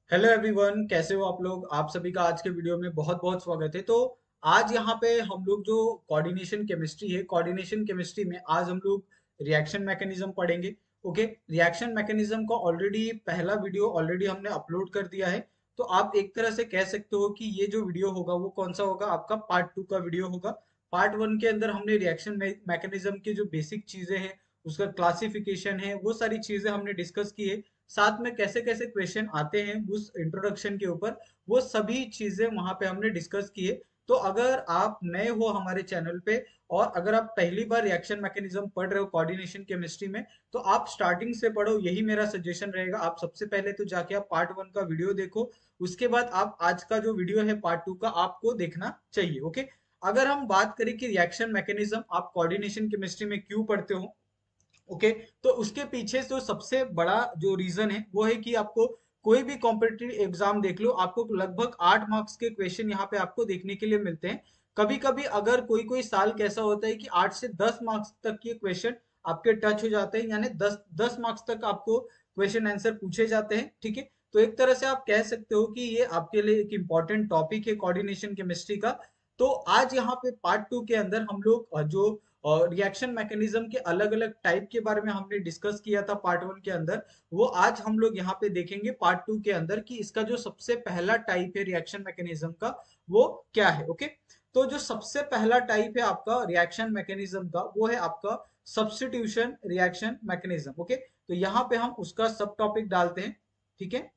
Hello everyone, कैसे हो आप लोग। आप सभी का आज के वीडियो में बहुत बहुत स्वागत है। तो आज यहाँ पे हम लोग जो कोऑर्डिनेशन केमिस्ट्री है, कोऑर्डिनेशन केमिस्ट्री में आज हम लोग रिएक्शन मैकेनिज्म पढ़ेंगे। ओके, रिएक्शन मैकेनिज्म का ऑलरेडी पहला वीडियो ऑलरेडी हमने अपलोड कर दिया है। तो आप एक तरह से कह सकते हो कि ये जो वीडियो होगा वो कौन सा होगा, आपका पार्ट 2 का वीडियो होगा। पार्ट 1 के अंदर हमने रिएक्शन मैकेनिज्म की जो बेसिक चीजें हैं, उसका क्लासिफिकेशन है, वो सारी चीजें हमने डिस्कस की है। साथ में कैसे कैसे क्वेश्चन आते हैं उस इंट्रोडक्शन के ऊपर, वो सभी चीजें वहां पे हमने डिस्कस की है। तो अगर आप नए हो हमारे चैनल पे और अगर आप पहली बार रिएक्शन मैकेनिज्म पढ़ रहे हो कोऑर्डिनेशन केमिस्ट्री में, तो आप स्टार्टिंग से पढ़ो, यही मेरा सजेशन रहेगा। आप सबसे पहले तो जाके आप पार्ट 1 का वीडियो देखो, उसके बाद आप आज का जो वीडियो है पार्ट 2 का आपको देखना चाहिए। ओके, अगर हम बात करें कि रिएक्शन मैकेनिज्म आप कोऑर्डिनेशन केमिस्ट्री में क्यों पढ़ते हो, ओके, तो उसके पीछे जो सबसे बड़ा जो रीजन है वो है कि आपको कोई भी कॉम्पिटिटिव एग्जाम देख लो, आपको लगभग 8 मार्क्स के क्वेश्चन यहाँ पे आपको देखने के लिए मिलते हैं। कभी कभी अगर कोई कोई साल कैसा होता है कि 8 से 10 मार्क्स तक के क्वेश्चन आपके टच हो जाते हैं, यानी 10 10 मार्क्स तक आपको क्वेश्चन आंसर पूछे जाते हैं। ठीक है, तो एक तरह से आप कह सकते हो कि ये आपके लिए एक इम्पॉर्टेंट टॉपिक है कोऑर्डिनेशन केमिस्ट्री का। तो आज यहाँ पे पार्ट 2 के अंदर हम लोग जो और रिएक्शन मैकेनिज्म के अलग अलग टाइप के बारे में हमने डिस्कस किया था पार्ट 1 के अंदर, वो आज हम लोग यहाँ पे देखेंगे पार्ट 2 के अंदर कि इसका जो सबसे पहला टाइप है रिएक्शन मैकेनिज्म का वो क्या है। ओके, तो जो सबसे पहला टाइप है आपका रिएक्शन मैकेनिज्म का वो है आपका सब्स्टिट्यूशन रिएक्शन मैकेनिज्म। ओके, तो यहाँ पे हम उसका सब टॉपिक डालते हैं। ठीक है,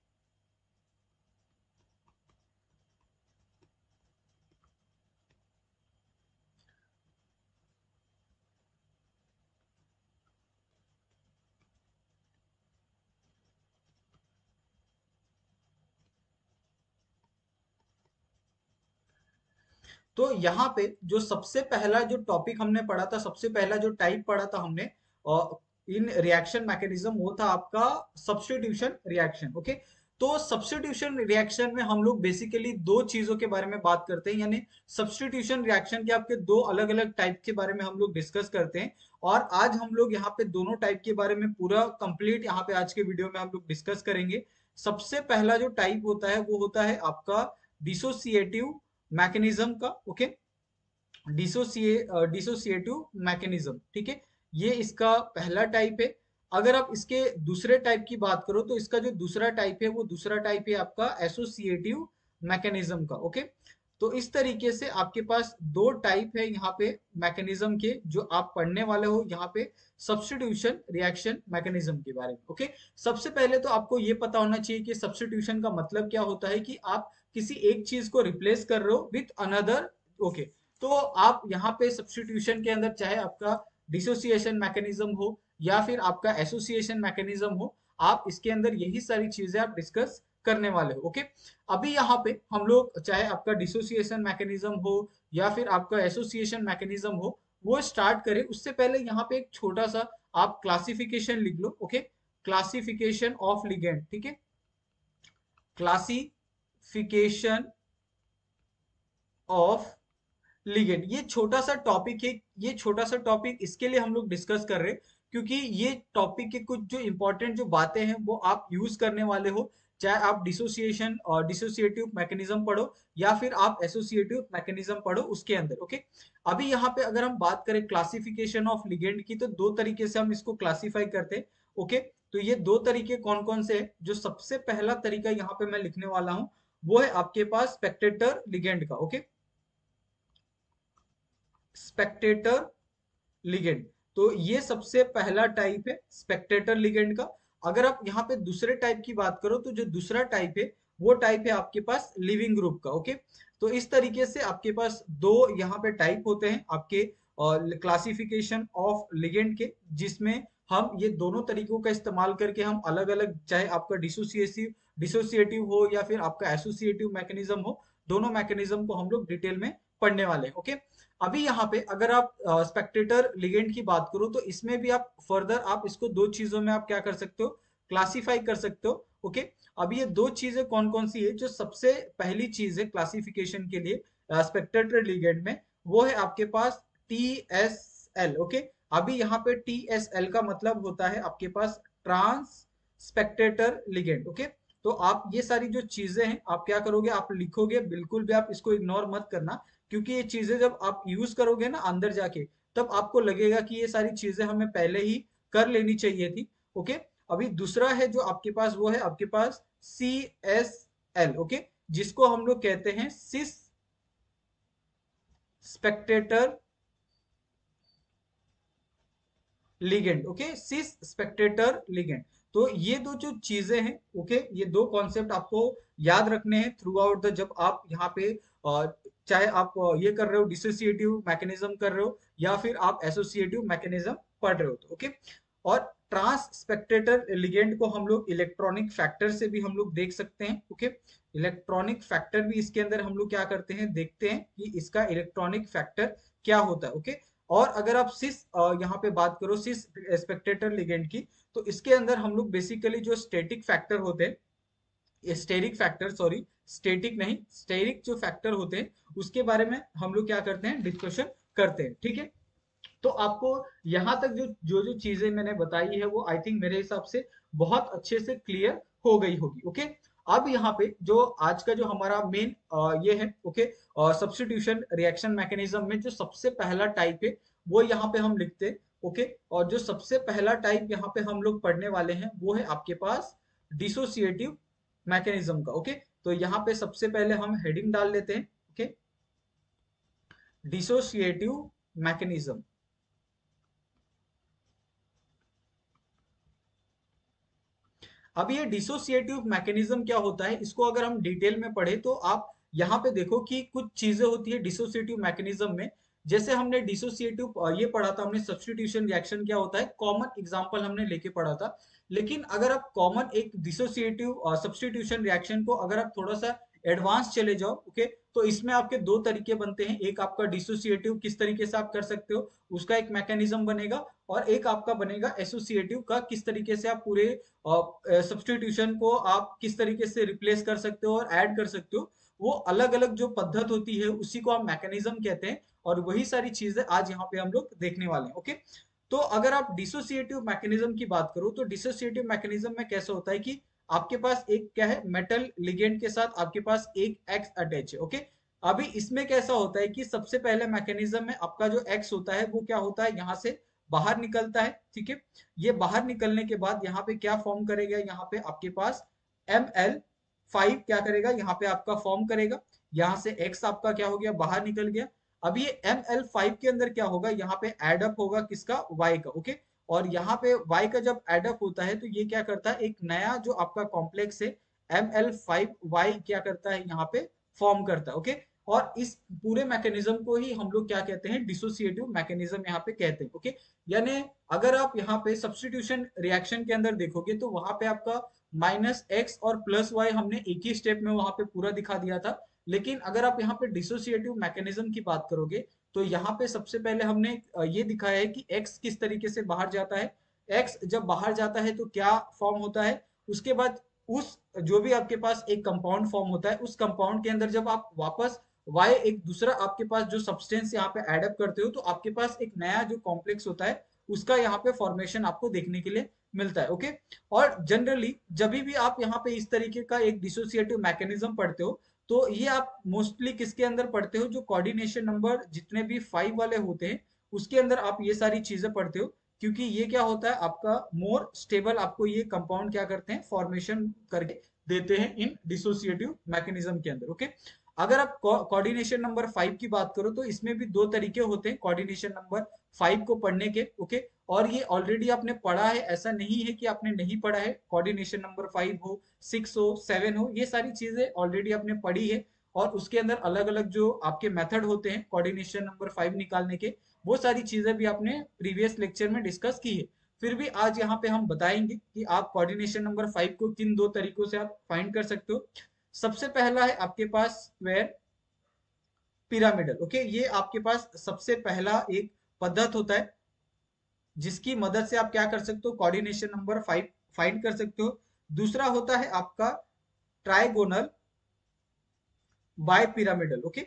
तो यहाँ पे जो सबसे पहला जो टॉपिक हमने पढ़ा था, सबसे पहला जो टाइप पढ़ा था हमने इन रिएक्शन मैकेनिज्म, वो था आपका सब्स्टिट्यूशन रिएक्शन। ओके, तो सब्स्टिट्यूशन रिएक्शन में हम लोग बेसिकली दो चीजों के बारे में बात करते हैं, यानी सब्स्टिट्यूशन रिएक्शन के आपके दो अलग अलग टाइप के बारे में हम लोग डिस्कस करते हैं। और आज हम लोग यहाँ पे दोनों टाइप के बारे में पूरा कंप्लीट यहाँ पे आज के वीडियो में हम लोग डिस्कस करेंगे। सबसे पहला जो टाइप होता है वो होता है आपका डिसोसिएटिव मैकेनिज्म का। ओके, डिसोसिएटिव मैकेनिज्म, ठीक है, ये इसका पहला टाइप है। अगर आप इसके दूसरे टाइप की बात करो तो इसका जो दूसरा टाइप है वो दूसरा टाइप है आपका एसोसिएटिव मैकेनिज्म का। ओके, तो इस तरीके से आपके पास दो टाइप है यहाँ पे मैकेनिज्म के जो आप पढ़ने वाले हो यहाँ पे सब्स्टिट्यूशन रिएक्शन मैकेनिज्म के बारे में। ओके, सबसे पहले तो आपको ये पता होना चाहिए कि सब्स्टिट्यूशन का मतलब क्या होता है, कि आप किसी एक चीज को रिप्लेस कर रहे हो विथ अनदर। ओके, तो आप यहाँ पे सब्स्टिट्यूशन के अंदर चाहे आपका डिसोसिएशन मैकेनिज्म हो या फिर आपका एसोसिएशन मैकेनिज्म हो, आप इसके अंदर यही सारी चीजें आप डिस्कस करने वाले हो। ओके, अभी यहाँ पे हम लोग चाहे आपका डिसोसिएशन मैकेनिज्म हो या फिर आपका एसोसिएशन मैकेनिज्म हो, वो स्टार्ट करें उससे पहले यहाँ पे एक छोटा सा आप क्लासिफिकेशन लिख लो। ओके, क्लासिफिकेशन ऑफ लिगेंड, ठीक है, क्लासिफिकेशन ऑफ लिगेंड, ये छोटा सा टॉपिक है। ये छोटा सा टॉपिक इसके लिए हम लोग डिस्कस कर रहे हैं क्योंकि ये टॉपिक के कुछ जो इंपॉर्टेंट जो बातें हैं वो आप यूज करने वाले हो, चाहे आप डिसोसिएशन और डिसोसिएटिव मैकेनिज्म पढ़ो या फिर आप एसोसिएटिव मैकेनिज्म पढ़ो उसके अंदर। ओके, अभी यहाँ पे अगर हम बात करें क्लासिफिकेशन ऑफ लिगेंड की, तो दो तरीके से हम इसको क्लासिफाई करते हैं। ओके, तो ये दो तरीके कौन कौन से हैं, जो सबसे पहला तरीका यहाँ पे मैं लिखने वाला हूँ वो है आपके पास स्पेक्टेटर लिगेंड का। ओके, स्पेक्टेटर लिगेंड, तो ये सबसे पहला टाइप है स्पेक्टेटर लिगेंड का। अगर आप यहाँ पे दूसरे टाइप की बात करो तो जो दूसरा टाइप है वो टाइप है आपके पास लिविंग ग्रुप का। ओके, तो इस तरीके से आपके पास दो यहाँ पे टाइप होते हैं आपके क्लासिफिकेशन ऑफ लिगेंड के, जिसमें हम ये दोनों तरीकों का इस्तेमाल करके हम अलग अलग, चाहे आपका डिसोसिएटिव हो या फिर आपका एसोसिएटिव मैकेनिज्म हो, दोनों मैकेनिज्म को हम लोग डिटेल में पढ़ने वाले हैं। ओके, अभी यहाँ पे अगर आप स्पेक्टेटर लिगेंड की बात करो तो इसमें भी आप फर्दर आप इसको दो चीजों में आप क्या कर सकते हो, क्लासिफाई कर सकते हो। ओके, अब ये दो चीजें कौन कौन सी है, जो सबसे पहली चीज है क्लासिफिकेशन के लिए स्पेक्टेटर लिगेंड में, वो है आपके पास टी एस एल। ओके, अभी यहाँ पे टी एस एल का मतलब होता है आपके पास ट्रांस स्पेक्टेटर लिगेंड। ओके, तो आप ये सारी जो चीजें हैं आप क्या करोगे, आप लिखोगे, बिल्कुल भी आप इसको इग्नोर मत करना, क्योंकि ये चीजें जब आप यूज करोगे ना अंदर जाके, तब आपको लगेगा कि ये सारी चीजें हमें पहले ही कर लेनी चाहिए थी। ओके, अभी दूसरा है जो आपके पास, वो है आपके पास CSL। ओके, जिसको हम लोग कहते हैं cis spectator ligand. Okay, cis spectator ligand. तो ये दो जो चीजें हैं, ओके, ये दो कॉन्सेप्ट आपको याद रखने हैं थ्रू आउट द, जब आप यहाँ पे चाहे आप ये कर रहे हो डिसोसिएटिव मैकेनिज्म कर रहे हो या फिर आप एसोसिएटिव मैकेनिज्म पढ़ रहे हो, तो ओके। और ट्रांस स्पेक्टेटर लिगेंड को हम लोग इलेक्ट्रॉनिक फैक्टर से भी हम लोग देख सकते हैं। ओके, इलेक्ट्रॉनिक फैक्टर भी इसके अंदर हम लोग क्या करते हैं, देखते हैं कि इसका इलेक्ट्रॉनिक फैक्टर क्या होता है। ओके, और अगर आप सिस यहाँ पे बात करो सिस स्पेक्टेटर लिगेंड की, तो इसके अंदर हम लोग बेसिकली जो स्टैटिक फैक्टर होते हैं, स्टेरिक फैक्टर, सॉरी स्टैटिक नहीं, स्टेरिक जो फैक्टर होते हैं उसके बारे में हम लोग क्या करते हैं, डिस्कशन करते हैं। ठीक है, तो आपको यहाँ तक जो जो जो चीजें मैंने बताई है वो आई थिंक मेरे हिसाब से बहुत अच्छे से क्लियर हो गई होगी। ओके, अब यहाँ पे जो आज का जो हमारा मेन ये है, ओके, सब्स्टिट्यूशन रिएक्शन मैकेनिज्म में जो सबसे पहला टाइप है वो यहाँ पे हम लिखते हैं। ओके, और जो सबसे पहला टाइप यहाँ पे हम लोग पढ़ने वाले हैं वो है आपके पास डिसोसिएटिव मैकेनिज्म का। ओके, तो यहाँ पे सबसे पहले हम हेडिंग डाल लेते हैं। Okay, dissociative mechanism. अब ये डिसोसिएटिव मैकेनिज्म क्या होता है, इसको अगर हम डिटेल में पढ़े तो आप यहाँ पे देखो कि कुछ चीजें होती है डिसोसिएटिव मैकेनिज्म में। जैसे हमने डिसोसिएटिव ये पढ़ा था, हमने सब्स्टिट्यूशन रिएक्शन क्या होता है, कॉमन एग्जांपल हमने लेके पढ़ा था। लेकिन अगर आप कॉमन एक डिसोसिएटिव सब्स्टिट्यूशन रिएक्शन को अगर आप थोड़ा सा एडवांस चले जाओ, ओके, तो इसमें आपके दो तरीके बनते हैं। एक आपका डिसोसिएटिव किस तरीके से आप कर सकते हो उसका एक मैकेनिज्म बनेगा, और एक आपका बनेगा एसोसिएटिव का, किस तरीके से आप पूरे सब्स्टिट्यूशन को आप किस तरीके से रिप्लेस कर सकते हो और ऐड कर सकते हो। वो अलग अलग जो पद्धत होती है उसी को हम मैकेनिज्म कहते हैं, और वही सारी चीजें आज यहाँ पे हम लोग देखने वाले हैं। ओके, तो अगर आप डिसोसिएटिव मैकेनिज्म की बात करो तो डिसोसिएटिव मैकेनिज्म में कैसा होता है कि आपके पास एक क्या है, मेटल लिगेंड के साथ आपके पास एक एक्स अटैच है। ओके, अभी इसमें कैसा होता है कि सबसे पहले मैकेनिज्म में आपका जो एक्स होता है वो क्या होता है, यहाँ से बाहर निकलता है। ठीक है, ये बाहर निकलने के बाद यहाँ पे क्या फॉर्म करेगा, यहाँ पे आपके पास Ml5 क्या करेगा, यहाँ पे आपका फॉर्म करेगा। यहाँ से X आपका क्या हो गया, बाहर निकल गया। अब ये Ml5 के अंदर क्या होगा, यहाँ पे एडअप होगा किसका, Y का। ओके, और यहाँ पे Y का जब एडअप होता है तो ये क्या करता है, एक नया जो आपका कॉम्प्लेक्स है Ml5Y क्या करता है, यहाँ पे फॉर्म करता है। ओके, और इस पूरे मैकेनिज्म को ही हम लोग क्या कहते हैं, डिसोसिएटिव मैकेनिज्म यहाँ पे कहते हैं। ओके, यानी अगर आप यहाँ पे सब्स्टिट्यूशन रिएक्शन के अंदर देखोगे तो वहां पे आपका -x और +y हमने एक ही स्टेप में वहां पे पूरा दिखा दिया था। लेकिन अगर आप यहाँ पे डिसोसिएटिव मैकेनिज्म की बात करोगे तो यहाँ पे सबसे पहले हमने ये दिखाया है कि x किस तरीके से बाहर जाता है। x जब बाहर जाता है तो क्या फॉर्म होता है, उसके बाद उस जो भी आपके पास एक कंपाउंड फॉर्म होता है उस कंपाउंड के अंदर जब आप वापस y एक दूसरा आपके पास जो सब्सटेंस यहाँ पे एडअप करते हो तो आपके पास एक नया जो कॉम्प्लेक्स होता है उसका यहाँ पे फॉर्मेशन आपको देखने के लिए मिलता है। ओके, और जनरली जब भी आप यहाँ पे इस तरीके का एक डिसोसिएटिव मैकेनिज्म पढ़ते हो तो ये आप मोस्टली किसके अंदर पढ़ते हो, जो कोऑर्डिनेशन नंबर जितने भी 5 वाले होते हैं उसके अंदर आप ये सारी चीजें पढ़ते हो, क्योंकि ये क्या होता है आपका मोर स्टेबल, आपको ये कंपाउंड क्या करते हैं, फॉर्मेशन करके देते हैं इन डिसोसिएटिव मैकेनिज्म के अंदर। ओके, अगर आप कोऑर्डिनेशन नंबर 5 की बात करो तो इसमें भी दो तरीके होते हैं कोऑर्डिनेशन नंबर 5 को पढ़ने के। ओके, और ये ऑलरेडी आपने पढ़ा है, ऐसा नहीं है कि आपने नहीं पढ़ा है। कोऑर्डिनेशन नंबर 5 हो, 6 हो, 7 हो, ये सारी चीजें ऑलरेडी आपने पढ़ी है, और उसके अंदर अलग अलग जो आपके मेथड होते हैं कोऑर्डिनेशन नंबर 5 निकालने के, वो सारी चीजें भी आपने प्रीवियस लेक्चर में डिस्कस की है। फिर भी आज यहाँ पे हम बताएंगे कि आप कोऑर्डिनेशन नंबर 5 को किन दो तरीकों से आप फाइंड कर सकते हो। सबसे पहला है आपके पास स्क्वायर पिरामिडल। ओके, ये आपके पास सबसे पहला एक पद्धत होता है जिसकी मदद से आप क्या कर सकते हो, कोऑर्डिनेशन नंबर 5 फाइंड कर सकते हो। दूसरा होता है आपका ट्राइगोनल बाय पिरामिडल। ओके,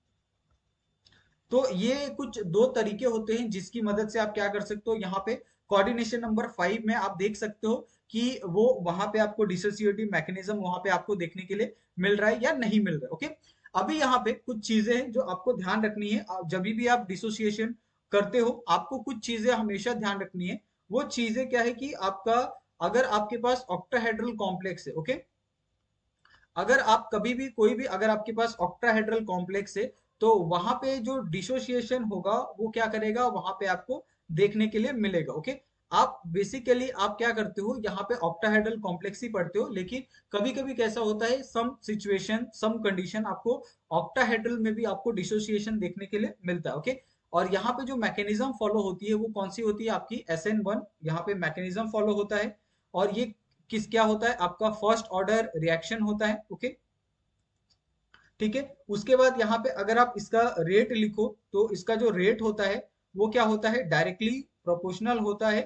तो ये कुछ दो तरीके होते हैं जिसकी मदद से आप क्या कर सकते हो, यहाँ पे कोऑर्डिनेशन नंबर 5 में आप देख सकते हो कि वो वहां पे आपको डिसोसिएटिव मैकेनिज्म वहां पे आपको देखने के लिए मिल रहा है या नहीं मिल रहा है। ओके, अभी यहाँ पे कुछ चीजें हैं जो आपको ध्यान रखनी है। जब भी आप डिसोसिएशन करते हो आपको कुछ चीजें हमेशा ध्यान रखनी है। वो चीजें क्या है कि आपका, अगर आपके पास ऑक्टाहेड्रल कॉम्प्लेक्स है, ओके, अगर आप कभी भी कोई भी अगर आपके पास ऑक्टाहेड्रल कॉम्प्लेक्स है तो वहां पे जो डिसोसिएशन होगा वो क्या करेगा, वहां पे आपको देखने के लिए मिलेगा। ओके, आप बेसिकली आप क्या करते हो, यहाँ पे ऑक्टाहेड्रल कॉम्प्लेक्स ही पढ़ते हो, लेकिन कभी कभी कैसा होता है, सम सिचुएशन सम कंडीशन आपको ऑक्टाहेड्रल में भी आपको डिसोसिएशन देखने के लिए मिलता है। ओके, और यहाँ पे जो मैकेनिज्म फॉलो होती है वो कौन सी होती है, आपकी SN1 यहाँ पे मैकेनिज्म फॉलो होता है। और ये किस क्या होता है, आपका फर्स्ट ऑर्डर रिएक्शन होता है। ओके, ठीक है। उसके बाद यहाँ पे अगर आप इसका रेट लिखो तो इसका जो रेट होता है वो क्या होता है, डायरेक्टली प्रोपोर्शनल होता है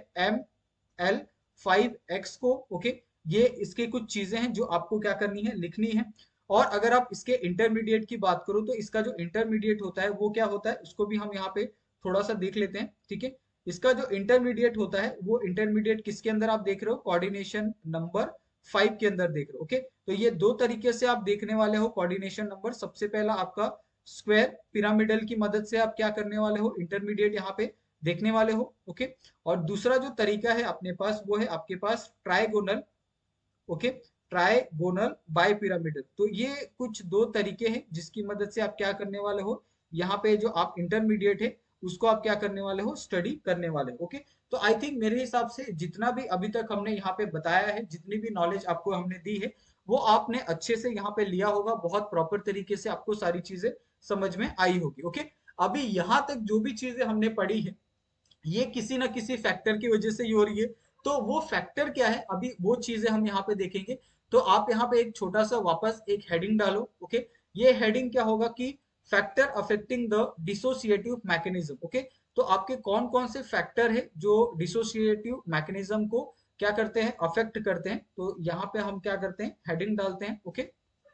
ML5X को। ओके, ये इसके कुछ चीजें हैं जो आपको क्या करनी है, लिखनी है। और अगर आप इसके इंटरमीडिएट की बात करो तो इसका जो इंटरमीडिएट होता है वो क्या होता है, उसको भी हम यहाँ पे थोड़ा सा देख लेते हैं। ठीक है, इसका जो इंटरमीडिएट होता है वो इंटरमीडिएट किसके अंदर आप देख रहे हो, कोऑर्डिनेशन नंबर 5 के अंदर देख रहे हो। ओके, तो ये दो तरीके से आप देखने वाले हो कोऑर्डिनेशन नंबर। सबसे पहला आपका स्क्वायर पिरामिडल की मदद से आप क्या करने वाले हो, इंटरमीडिएट यहाँ पे देखने वाले हो। ओके, और दूसरा जो तरीका है अपने पास वो है आपके पास trigonal. Okay, trigonal bipyramidal. तो ये कुछ दो तरीके हैं जिसकी मदद से आप क्या करने वाले हो, यहाँ पे जो आप इंटरमीडिएट है उसको आप क्या करने वाले हो, स्टडी करने वाले हो। ओके, तो आई थिंक मेरे हिसाब से जितना भी अभी तक हमने यहाँ पे बताया है, जितनी भी नॉलेज आपको हमने दी है वो आपने अच्छे से यहाँ पे लिया होगा, बहुत प्रॉपर तरीके से आपको सारी चीजें समझ में आई होगी। ओके, अभी यहाँ तक जो भी चीजें हमने पढ़ी है ये किसी ना किसी फैक्टर की वजह से ही हो रही है। तो वो फैक्टर क्या है, अभी वो चीजें हम यहाँ पे देखेंगे। तो आप यहाँ पे एक छोटा सा वापस एक हेडिंग डालो। ओके, ये हेडिंग क्या होगा कि factor affecting the dissociative mechanism. Okay, तो आपके कौन कौन से फैक्टर है जो डिसोसिएटिव मैकेनिज्म को क्या करते हैं, अफेक्ट करते हैं। तो यहाँ पे हम क्या करते हैं, हेडिंग डालते हैं। ओके,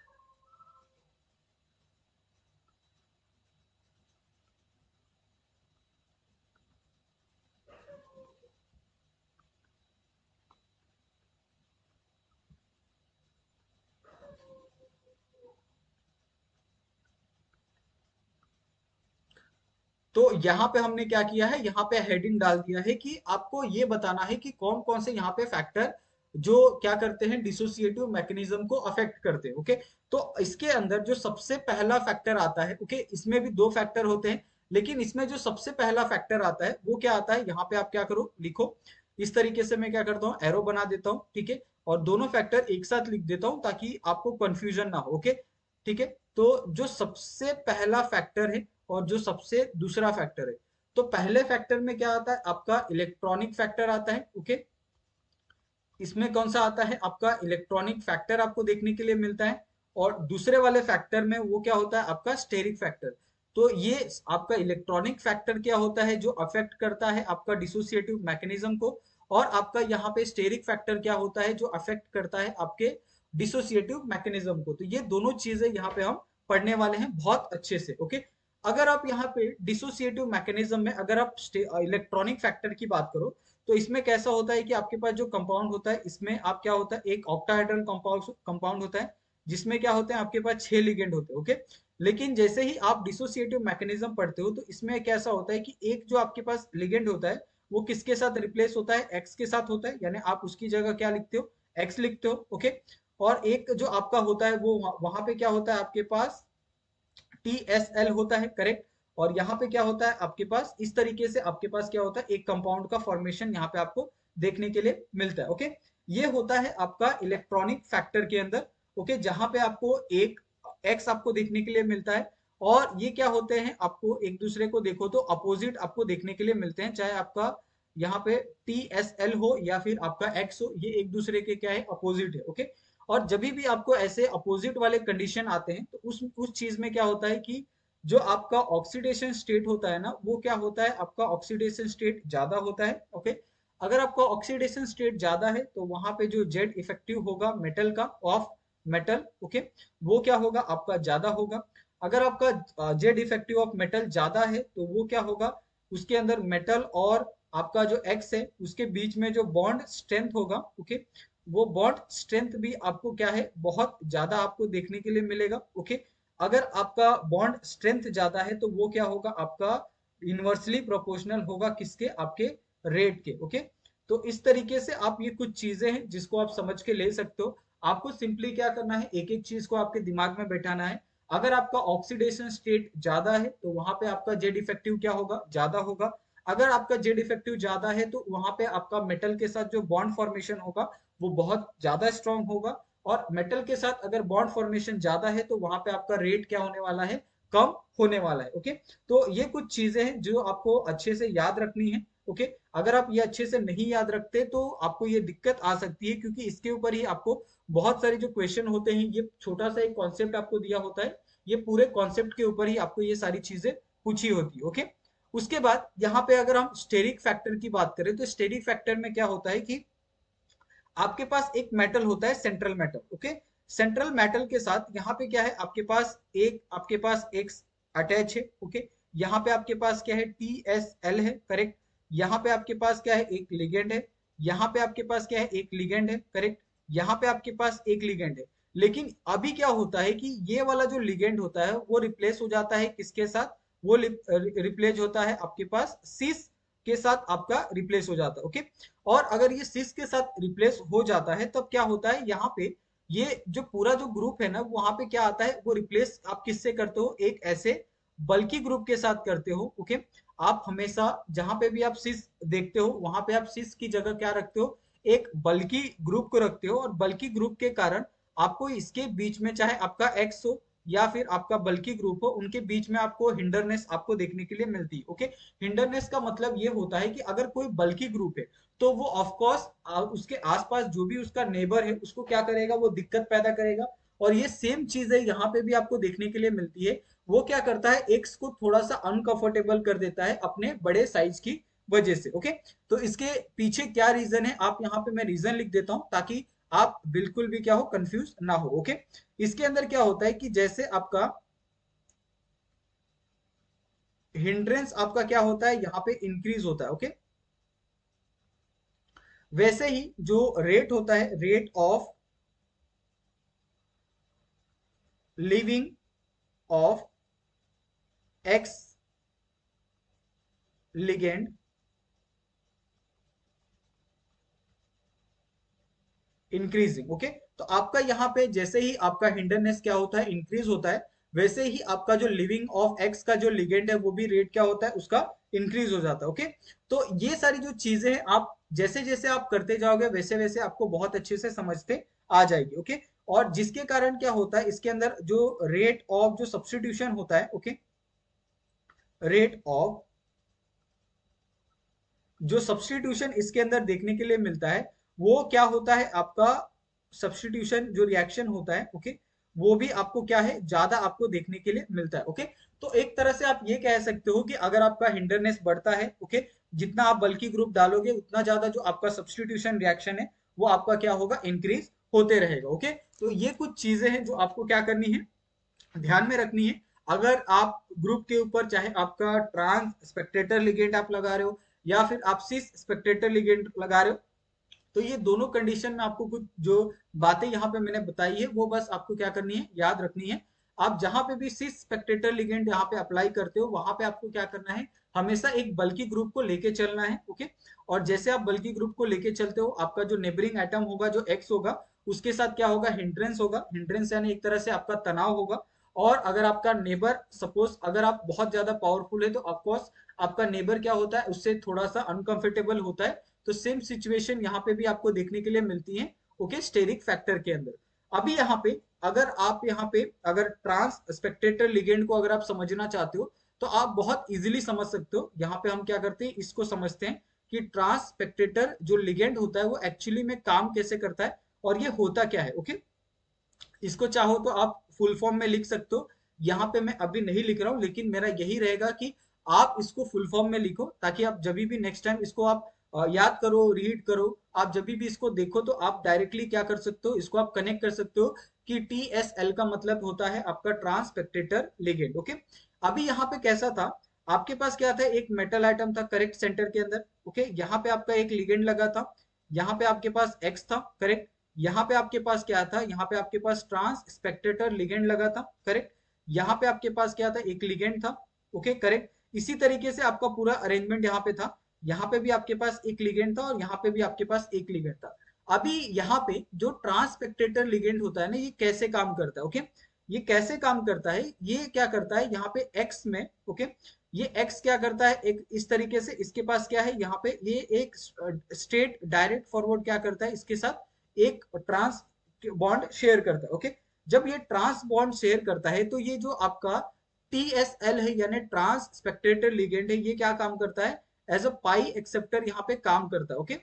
तो यहाँ पे हमने क्या किया है, यहाँ पे हेडिंग डाल दिया है कि आपको ये बताना है कि कौन कौन से यहाँ पे फैक्टर जो क्या करते हैं, डिसोसिएटिव मैकेनिज्म को अफेक्ट करते हैं। ओके, तो इसके अंदर जो सबसे पहला फैक्टर आता है, ओके, इसमें भी दो फैक्टर होते हैं, लेकिन इसमें जो सबसे पहला फैक्टर आता है वो क्या आता है, यहाँ पे आप क्या करो, लिखो। इस तरीके से मैं क्या करता हूँ, एरो बना देता हूँ। ठीक है, और दोनों फैक्टर एक साथ लिख देता हूँ ताकि आपको कंफ्यूजन ना हो। ओके, ठीक है, तो जो सबसे पहला फैक्टर है और जो सबसे दूसरा फैक्टर है, तो पहले फैक्टर में क्या आता है, आपका इलेक्ट्रॉनिक फैक्टर आता है। ओके, इसमें कौन सा आता है, आपका इलेक्ट्रॉनिक फैक्टर आपको देखने के लिए मिलता है। और दूसरे वाले फैक्टर में वो क्या होता है, आपका स्टेरिक फैक्टर। तो ये आपका इलेक्ट्रॉनिक फैक्टर क्या होता है, जो अफेक्ट करता है आपका डिसोसिएटिव मैकेनिज्म को। और आपका यहाँ पे स्टेरिक फैक्टर क्या होता है, जो अफेक्ट करता है आपके डिसोसिएटिव मैकेनिज्म को। तो ये दोनों चीजें यहाँ पे हम पढ़ने वाले हैं बहुत अच्छे से। ओके, अगर आप यहाँ पे डिसोसिएटिव मैकेनिज्म में अगर आप इलेक्ट्रॉनिक फैक्टर की बात करो तो इसमें कैसा होता है कि आपके पास जो कंपाउंड होता है इसमें आप क्या होता है, एक ऑक्टाहेड्रल कंपाउंड होता है जिसमें क्या होते हैं, आपके पास 6 लिगेंड होते हैं। ओके, लेकिन जैसे ही आप डिसोसिएटिव मैकेनिज्म पढ़ते हो तो इसमें कैसा होता है कि एक जो आपके पास लिगेंड होता है वो किसके साथ रिप्लेस होता है, एक्स के साथ होता है, यानी आप उसकी जगह क्या लिखते हो, एक्स लिखते हो। ओके, और एक जो आपका होता है वो वहां पे क्या होता है, आपके पास TSL होता है, करेक्ट। और यहाँ पे क्या होता है आपके पास, इस तरीके से आपके पास क्या होता है, एक कंपाउंड का फॉर्मेशन यहाँ पे आपको देखने के लिए मिलता है। ओके, ये होता है आपका इलेक्ट्रॉनिक फैक्टर के अंदर। ओके, जहां पे आपको एक एक्स आपको देखने के लिए मिलता है। और ये क्या होते हैं, आपको एक दूसरे को देखो तो अपोजिट आपको देखने के लिए मिलते हैं, चाहे आपका यहाँ पे TSL हो या फिर आपका एक्स हो, ये एक दूसरे के क्या है, अपोजिट है। ओके, और जब भी आपको ऐसे अपोजिट वाले कंडीशन आते हैं तो उस चीज में क्या होता है कि जो आपका ऑक्सीडेशन स्टेट होता है ना, वो क्या होता है, आपका ऑक्सीडेशन स्टेट ज्यादा होता है। ओके, अगर आपका ऑक्सीडेशन स्टेट ज्यादा है तो वहां पे जो जेड इफेक्टिव होगा मेटल का, ऑफ मेटल, ओके, वो क्या होगा, आपका ज्यादा होगा। अगर आपका जेड इफेक्टिव ऑफ मेटल ज्यादा है तो वो क्या होगा, उसके अंदर मेटल और आपका जो एक्स है उसके बीच में जो बॉन्ड स्ट्रेंथ होगा, ओके, वो बॉन्ड स्ट्रेंथ भी आपको क्या है बहुत ज्यादा आपको देखने के लिए मिलेगा, ओके। अगर आपका बॉन्ड स्ट्रेंथ ज्यादा है तो वो क्या होगा, आपका इनवर्सली प्रोपोर्शनल होगा किसके, आपके रेट के, ओके। तो इस तरीके से आप ये कुछ चीजें हैं जिसको आप समझ के ले सकते हो। आपको सिंपली क्या करना है, एक एक चीज को आपके दिमाग में बैठाना है। अगर आपका ऑक्सीडेशन स्टेट ज्यादा है तो वहां पे आपका जेड इफेक्टिव क्या होगा, ज्यादा होगा। अगर आपका जेड इफेक्टिव ज्यादा है तो वहां पे आपका मेटल के साथ जो बॉन्ड फॉर्मेशन होगा वो बहुत ज्यादा स्ट्रांग होगा। और मेटल के साथ अगर बॉन्ड फॉर्मेशन ज्यादा है तो वहां पे आपका रेट क्या होने वाला है, कम होने वाला है, ओके। तो ये कुछ चीजें हैं जो आपको अच्छे से याद रखनी है, ओके। अगर आप ये अच्छे से नहीं याद रखते तो आपको ये दिक्कत आ सकती है, क्योंकि इसके ऊपर ही आपको बहुत सारे जो क्वेश्चन होते हैं, ये छोटा सा एक कॉन्सेप्ट आपको दिया होता है, ये पूरे कॉन्सेप्ट के ऊपर ही आपको ये सारी चीजें पूछी होती है, ओके। उसके बाद यहाँ पे अगर हम स्टेरिक फैक्टर की बात करें तो स्टेरिक फैक्टर में क्या होता है कि आपके पास एक मेटल होता है central metal, okay. Central metal के साथ यहाँ पे क्या है, आपके पास एक अटैच है, ओके। यहाँ पे आपके पास क्या है, TSL है, करेक्ट। यहाँ पे आपके पास क्या है, एक लिगेंड है। यहाँ पे आपके पास क्या है, एक लिगेंड है, करेक्ट। यहाँ पे आपके पास एक लिगेंड है। लेकिन अभी क्या होता है कि ये वाला जो लिगेंड होता है वो रिप्लेस हो जाता है किसके साथ, वो रिप्लेस होता है आपके पास सिस के साथ, आपका रिप्लेस हो जाता है, ओके। और अगर ये सिस के साथ रिप्लेस हो जाता है तब क्या होता है, यहाँ पे ये जो पूरा जो ग्रुप है ना वहां पे क्या आता है, वो रिप्लेस आप किससे करते हो, एक ऐसे बल्कि ग्रुप के साथ करते हो, ओके। आप हमेशा जहां पे भी आप सिस देखते हो वहां पे आप सिस की जगह क्या रखते हो, एक बल्कि ग्रुप को रखते हो। और बल्कि ग्रुप के कारण आपको इसके बीच में चाहे आपका एक्स हो या फिर आपका बल्कि ग्रुप हो, उनके बीच में आपको हिंडरनेस आपको देखने के लिए मिलती है, ओके। हिंडरनेस का मतलब ये होता है कि अगर कोई बल्कि ग्रुप है तो वो ऑफ कोर्स उसके आसपास जो भी उसका नेबर है उसको क्या करेगा, वो दिक्कत पैदा करेगा। और ये सेम चीज है यहाँ पे भी आपको देखने के लिए मिलती है। वो क्या करता है, एक्स को थोड़ा सा अनकंफर्टेबल कर देता है अपने बड़े साइज की वजह से, ओके। तो इसके पीछे क्या रीजन है, आप यहाँ पे मैं रीजन लिख देता हूं ताकि आप बिल्कुल भी क्या हो, कंफ्यूज ना हो, ओके। इसके अंदर क्या होता है कि जैसे आपका हिंड्रेंस आपका क्या होता है, यहाँ पे इंक्रीज होता है, ओके। वैसे ही जो रेट होता है, rate of leaving of X ligand increasing, okay. तो आपका यहाँ पे जैसे ही आपका हिंडरनेस क्या होता है, इंक्रीज होता है, वैसे ही आपका जो लिविंग ऑफ एक्स का जो लिगेंड है वो भी रेट क्या होता है उसका, इंक्रीज हो जाता है, ओके। तो ये सारी जो चीजें हैं आप जैसे जैसे आप करते जाओगे वैसे वैसे आपको बहुत अच्छे से समझते आ जाएगी, ओके। और जिसके कारण क्या होता है, इसके अंदर जो रेट ऑफ जो सब्स्टिट्यूशन होता है, ओके, रेट ऑफ जो सब्स्टिट्यूशन इसके अंदर देखने के लिए मिलता है वो क्या होता है, आपका सब्स्टिट्यूशन जो रिएक्शन होता है, ओके, वो भी आपको क्या है, ज्यादा आपको देखने के लिए मिलता है, ओके। तो एक तरह से आप ये कह सकते हो कि अगर आपका हिंडरनेस बढ़ता है, ओके, जितना आप बल्कि ग्रुप डालोगे उतना ज्यादा जो आपका सब्स्टिट्यूशन रिएक्शन है वो आपका क्या होगा, इंक्रीज होते रहेगा, ओके। तो ये कुछ चीजें हैं जो आपको क्या करनी है, ध्यान में रखनी है। अगर आप ग्रुप के ऊपर चाहे आपका ट्रांस स्पेक्टेटर लिगेंड आप लगा रहे हो या फिर आप सिस स्पेक्टेटर लिगेंड लगा रहे हो, तो ये दोनों कंडीशन में आपको कुछ जो बातें यहाँ पे मैंने बताई है वो बस आपको क्या करनी है, याद रखनी है। आप जहां पे भी सिस स्पेक्टेटर लिगेंड यहाँ पे अप्लाई करते हो वहां पे आपको क्या करना है, हमेशा एक बल्कि ग्रुप को लेके चलना है, ओके। और जैसे आप बल्कि ग्रुप को लेके चलते हो आपका जो नेबरिंग एटम होगा जो एक्स होगा उसके साथ क्या होगा, हिंड्रेंस होगा। हिंड्रेंस यानी एक तरह से आपका तनाव होगा। और अगर आपका नेबर सपोज अगर आप बहुत ज्यादा पावरफुल है तो ऑफकोर्स आपका नेबर क्या होता है, उससे थोड़ा सा अनकंफर्टेबल होता है। तो सेम सिचुएशन यहाँ पे भी आपको देखने के लिए मिलती है, ओके, स्टेरिक फैक्टर के अंदर। अभी यहाँ पे अगर आप यहाँ पे अगर ट्रांस स्पेक्टेटर लिगेंड को अगर आप समझना चाहते हो तो आप बहुत इजीली समझ सकते हो। यहाँ पे हम क्या करते हैं, इसको समझते हैं कि ट्रांस स्पेक्टेटर जो लिगेंड होता है वो एक्चुअली में काम कैसे करता है और ये होता क्या है, ओके। इसको चाहो तो आप फुल फॉर्म में लिख सकते हो। यहाँ पे मैं अभी नहीं लिख रहा हूँ लेकिन मेरा यही रहेगा कि आप इसको फुल फॉर्म में लिखो ताकि आप जब भी नेक्स्ट टाइम इसको आप याद करो, रीड करो, आप जब भी इसको देखो तो आप डायरेक्टली क्या कर सकते हो, इसको आप कनेक्ट कर सकते हो कि TSL का मतलब होता है आपका ट्रांस स्पेक्टेटर लिगेंड, ओके। अभी यहाँ पे कैसा था, आपके पास क्या था, एक मेटल आइटम था करेक्ट सेंटर के अंदर, ओके, यहाँ पे आपका एक लिगेंड लगा था, यहाँ पे आपके पास एक्स था करेक्ट, यहाँ पे आपके पास क्या था, यहाँ पे आपके पास ट्रांस स्पेक्टेटर लिगेंड लगा था करेक्ट, यहाँ पे आपके पास क्या था, एक लिगेंड था, ओके करेक्ट। इसी तरीके से आपका पूरा अरेंजमेंट यहाँ पे था, यहाँ पे भी आपके पास एक लिगेंड था और यहाँ पे भी आपके पास एक लिगेंड था। अभी यहाँ पे जो ट्रांसपेक्टेटर लिगेंड होता है ना, ये कैसे काम करता है, ओके, ये कैसे काम करता है, ये क्या करता है यहाँ पे एक्स में, ओके, ये एक्स क्या करता है, एक इस तरीके से इसके पास क्या है, यहाँ पे ये एक स्ट्रेट डायरेक्ट फॉरवर्ड क्या करता है, इसके साथ एक ट्रांस बॉन्ड शेयर करता है, ओके। जब ये ट्रांस बॉन्ड शेयर करता है तो ये जो आपका TSL है यानी ट्रांस स्पेक्टेटर लिगेंड है, ये क्या काम करता है, एज अ पाई एक्सेप्टर यहाँ पे काम करता है, ओके।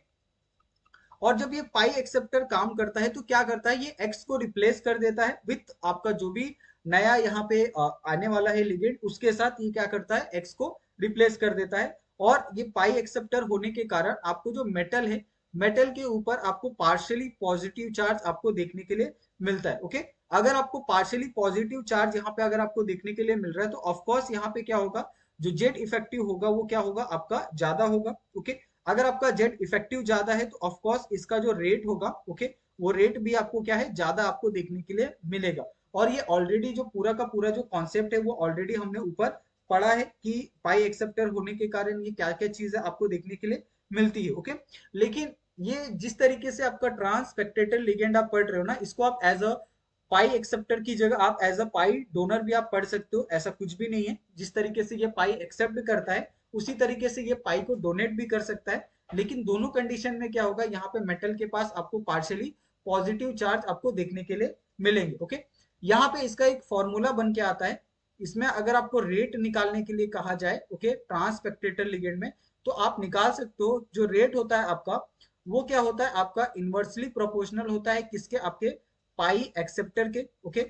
और जब ये पाई एक्सेप्टर काम करता है तो क्या करता है, ये एक्स को रिप्लेस कर देता है विथ आपका जो भी नया यहाँ पे आने वाला है लिगेंड, उसके साथ ये क्या करता है, एक्स को रिप्लेस कर देता है। और ये पाई एक्सेप्टर होने के कारण आपको जो मेटल है, मेटल के ऊपर आपको पार्शियली पॉजिटिव चार्ज आपको देखने के लिए मिलता है, ओके। अगर आपको पार्शियली पॉजिटिव चार्ज यहाँ पे अगर आपको देखने के लिए मिल रहा है तो ऑफकोर्स यहाँ पे क्या होगा, जो जेड इफेक्टिव होगा वो क्या होगा, आपका ज्यादा होगा, ओके। अगर आपका जेड इफेक्टिव ज्यादा है तो ऑफ कोर्स इसका जो रेट होगा, ओके, वो रेट भी आपको क्या है, ज्यादा आपको देखने के लिए मिलेगा। और ये ऑलरेडी जो पूरा का पूरा जो कॉन्सेप्ट है वो ऑलरेडी हमने ऊपर पढ़ा है कि पाई एक्सेप्टर होने के कारण ये क्या क्या चीजें आपको देखने के लिए मिलती है, ओके। लेकिन ये जिस तरीके से आपका ट्रांस स्पेक्टेटर लिगेंड आप पढ़ रहे हो ना, इसको आप एज अ पाई एक्सेप्टर की जगह आप एज अ पाई डोनर भी आप पढ़ सकते हो, ऐसा कुछ भी नहीं है। जिस तरीके से ये पाई एक्सेप्ट करता है उसी तरीके से ये पाई को डोनेट भी कर सकता है। लेकिन दोनों कंडीशन में क्या होगा, यहाँ पे मेटल के पास आपको पार्शियली पॉजिटिव चार्ज आपको देखने के लिए मिलेंगे, ओके। यहाँ पे इसका एक फॉर्मूला बन के आता है, इसमें अगर आपको रेट निकालने के लिए कहा जाए, ओके, ट्रांसपेक्टेटर लिगेंड में, तो आप निकाल सकते हो। जो रेट होता है आपका, वो क्या होता है, आपका इनवर्सली प्रोपोर्शनल होता है किसके, आपके पाई एक्सेप्टर के, ओके।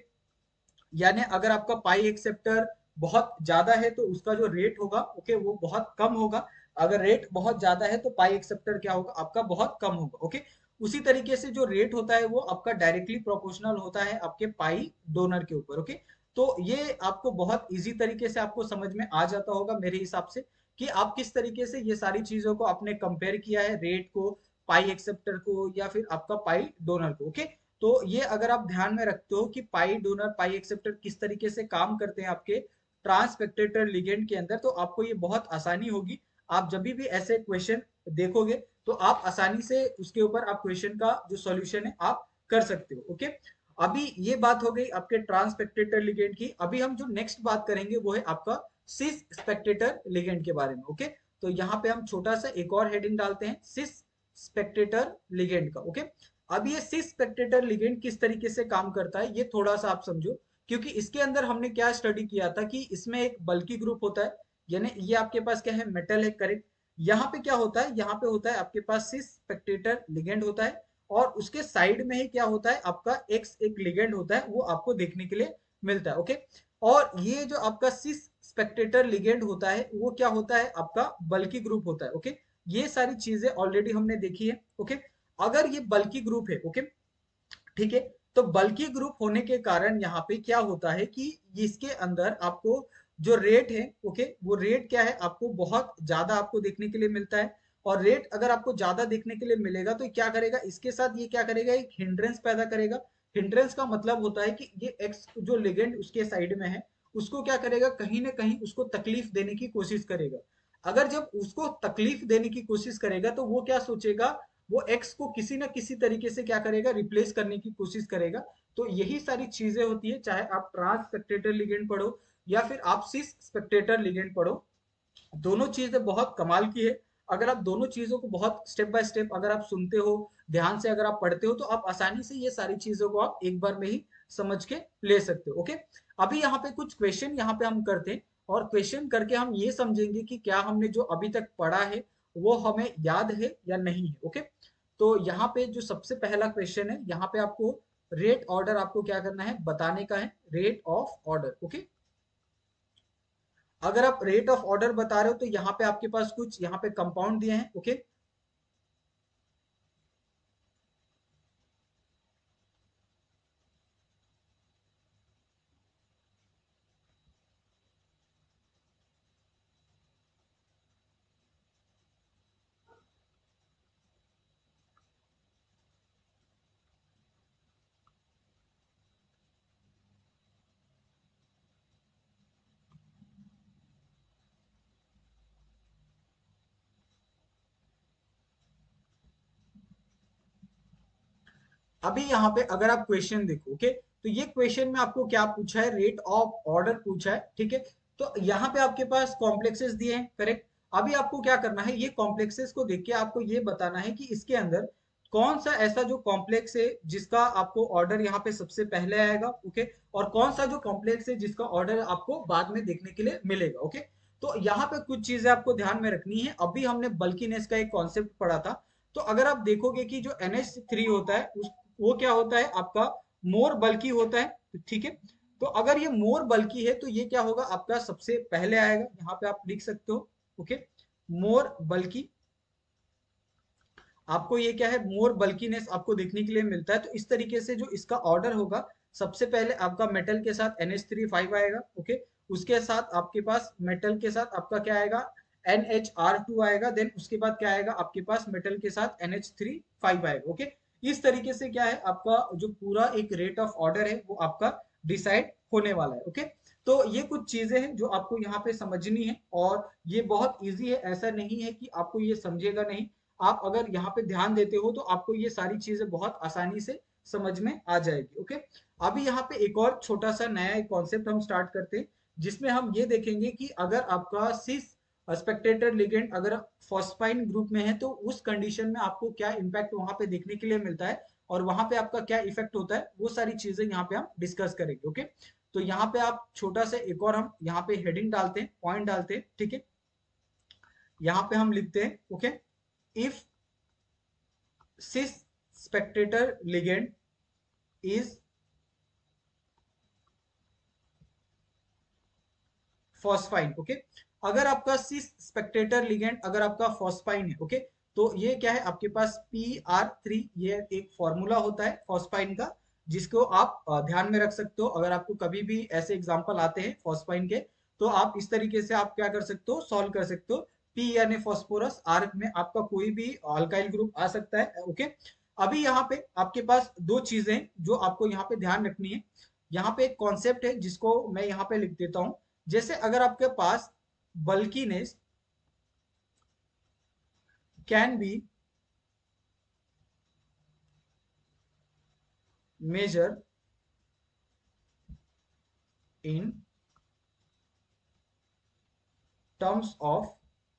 यानी अगर आपका पाई एक्सेप्टर बहुत ज्यादा है तो उसका जो रेट होगा, ओके, वो बहुत कम होगा। अगर रेट बहुत ज्यादा है तो पाई एक्सेप्टर क्या होगा, आपका बहुत कम होगा, ओके। उसी तरीके से जो रेट होता है वो आपका डायरेक्टली प्रोपोर्शनल होता है आपके पाई डोनर के ऊपर, ओके। तो ये आपको बहुत इजी तरीके से आपको समझ में आ जाता होगा मेरे हिसाब से, कि आप किस तरीके से ये सारी चीजों को आपने कंपेयर किया है, रेट को, पाई एक्सेप्टर को, या फिर आपका पाई डोनर को, ओके। तो ये अगर आप ध्यान में रखते हो कि पाई डोनर पाई एक्सेप्टर किस तरीके से काम करते हैं आपके ट्रांसपेक्टेटर लिगेंड के अंदर, तो आपको ये बहुत आसानी होगी। आप जब भी ऐसे क्वेश्चन देखोगे तो आप आसानी से उसके ऊपर आप क्वेश्चन का जो सॉल्यूशन है आप कर सकते हो, ओके। अभी ये बात हो गई आपके ट्रांसपेक्टेटर लिगेंड की। अभी हम जो नेक्स्ट बात करेंगे वो है आपका सिस स्पेक्टेटर लिगेंड के बारे में, ओके। तो यहाँ पे हम छोटा सा एक और हेडिंग डालते हैं, सिस स्पेक्टेटर लिगेंड का, ओके। अब ये सिस स्पेक्टेटर लिगेंड किस तरीके से काम करता है ये थोड़ा सा आप समझो, क्योंकि इसके अंदर हमने क्या स्टडी किया था कि इसमें एक बल्की ग्रुप होता है, यानी ये आपके पास क्या है, मेटल है करेक्ट। यहाँ पे क्या होता है, यहाँ पे होता है आपके पास सिस स्पेक्टेटर लिगेंड होता है, और उसके साइड में ही क्या होता है, आपका एक्स एक लिगेंड होता है, वो आपको देखने के लिए मिलता है, ओके। और ये जो आपका सिस स्पेक्टेटर लिगेंड होता है वो क्या होता है, आपका बल्की ग्रुप होता है, ओके। ये सारी चीजें ऑलरेडी हमने देखी है, ओके। अगर ये बल्की ग्रुप है, ओके, ठीक है, तो बल्की ग्रुप होने के कारण यहाँ पे क्या होता है कि इसके अंदर आपको जो रेट है, ओके, वो रेट क्या है, आपको बहुत ज्यादा आपको देखने के लिए मिलता है। और रेट अगर आपको ज्यादा देखने के लिए मिलेगा तो क्या करेगा, इसके साथ ये क्या करेगा, एक हिंड्रेंस पैदा करेगा। हिंड्रेंस का मतलब होता है कि ये एक्स जो लिगेंड उसके साइड में है, उसको क्या करेगा, कहीं ना कहीं उसको तकलीफ देने की कोशिश करेगा। अगर जब उसको तकलीफ देने की कोशिश करेगा तो वो क्या सोचेगा, वो एक्स को किसी ना किसी तरीके से क्या करेगा, रिप्लेस करने की कोशिश करेगा। तो यही सारी चीजें होती है, चाहे आप ट्रांस स्पेक्टेटर लिगेंड पढ़ो या फिर आप सिस स्पेक्टेटर लिगेंड पढ़ो, दोनों चीजें बहुत कमाल की है। अगर आप दोनों चीजों को बहुत स्टेप बाय स्टेप अगर आप सुनते हो, ध्यान से अगर आप पढ़ते हो, तो आप आसानी से ये सारी चीजों को आप एक बार में ही समझ के ले सकते हो, ओके। अभी यहाँ पे कुछ क्वेश्चन यहाँ पे हम करते हैं, और क्वेश्चन करके हम ये समझेंगे कि क्या हमने जो अभी तक पढ़ा है वो हमें याद है या नहीं है, ओके। तो यहाँ पे जो सबसे पहला क्वेश्चन है, यहाँ पे आपको रेट ऑर्डर आपको क्या करना है, बताने का है, रेट ऑफ ऑर्डर, ओके। अगर आप रेट ऑफ ऑर्डर बता रहे हो तो यहाँ पे आपके पास कुछ यहाँ पे कंपाउंड दिए हैं, ओके। अभी यहाँ पे अगर आप क्वेश्चन देखो, ओके, तो ये क्वेश्चन में आपको क्या पूछा है, रेट ऑफ ऑर्डर पूछा है, ठीक है। तो यहाँ पे आपके पास कॉम्प्लेक्सेस दिए हैं, करेक्ट। अभी आपको क्या करना है, ये कॉम्प्लेक्सेस को देख के आपको ये बताना है कि इसके अंदर कौन सा ऐसा जो कॉम्प्लेक्स है जिसका आपको ऑर्डर यहाँ पे सबसे पहले आएगा, ओके, और कौन सा जो कॉम्प्लेक्स है जिसका ऑर्डर आपको बाद में देखने के लिए मिलेगा, ओके। तो यहाँ पे कुछ चीजें आपको ध्यान में रखनी है। अभी हमने बल्कीनेस का एक कॉन्सेप्ट पढ़ा था। तो अगर आप देखोगे कि जो NH3 होता है उस वो क्या होता है आपका, मोर बल्की होता है, ठीक है। तो अगर ये मोर बल्की है तो ये क्या होगा आपका, सबसे पहले आएगा, यहाँ पे आप लिख सकते हो, ओके, मोर बल्की। आपको ये क्या है, मोर बल्कीनेस आपको देखने के लिए मिलता है। तो इस तरीके से जो इसका ऑर्डर होगा, सबसे पहले आपका मेटल के साथ NH3 5 आएगा, ओके। उसके साथ आपके पास मेटल के साथ आपका क्या आएगा, NHR2 आएगा। देन उसके बाद क्या आएगा आपके पास, मेटल के साथ NH3 5 आएगा, ओके। इस तरीके से क्या है आपका जो पूरा एक रेट ऑफ ऑर्डर है वो आपका डिसाइड होने वाला है, ओके। तो ये कुछ चीजें हैं जो आपको यहाँ पे समझनी है, और ये बहुत इजी है, ऐसा नहीं है कि आपको ये समझेगा नहीं। आप अगर यहाँ पे ध्यान देते हो तो आपको ये सारी चीजें बहुत आसानी से समझ में आ जाएगी, ओके। अभी यहाँ पे एक और छोटा सा नया एक कॉन्सेप्ट हम स्टार्ट करते हैं, जिसमें हम ये देखेंगे कि अगर आपका सिस स्पेक्टेटर लिगेंड अगर फॉस्फाइन ग्रुप में है तो उस कंडीशन में आपको क्या इम्पैक्ट वहां पे देखने के लिए मिलता है, और वहां पे आपका क्या इफेक्ट होता है, वो सारी चीजें यहाँ पे हम डिस्कस करेंगे, ओके। तो यहाँ पे आप छोटा सा एक और हम यहाँ पे हेडिंग डालते हैं, पॉइंट डालते हैं, ठीक है। यहाँ पे हम लिखते हैं, okay, if cis spectator ligand is phosphine, okay. अगर आपका सिस स्पेक्टेटर लिगेंड अगर आपका फॉस्फाइन है, ओके, तो ये क्या है आपके पास PR3, ये एक फॉर्मूला होता है फॉस्फाइन का, जिसको आप ध्यान में रख सकते हो। अगर आपको कभी भी ऐसे एग्जांपल आते हैं फॉस्फाइन के, तो आप इस तरीके से आप क्या कर सकते हो, सॉल्व कर सकते हो। P यानी फॉस्फोरस, R में आपका कोई भी अल्काइल ग्रुप आ सकता है, ओके। अभी यहाँ पे आपके पास दो चीजें जो आपको यहाँ पे ध्यान रखनी है। यहाँ पे एक कॉन्सेप्ट है जिसको मैं यहाँ पे लिख देता हूँ। जैसे अगर आपके पास bulkiness can be measure in terms of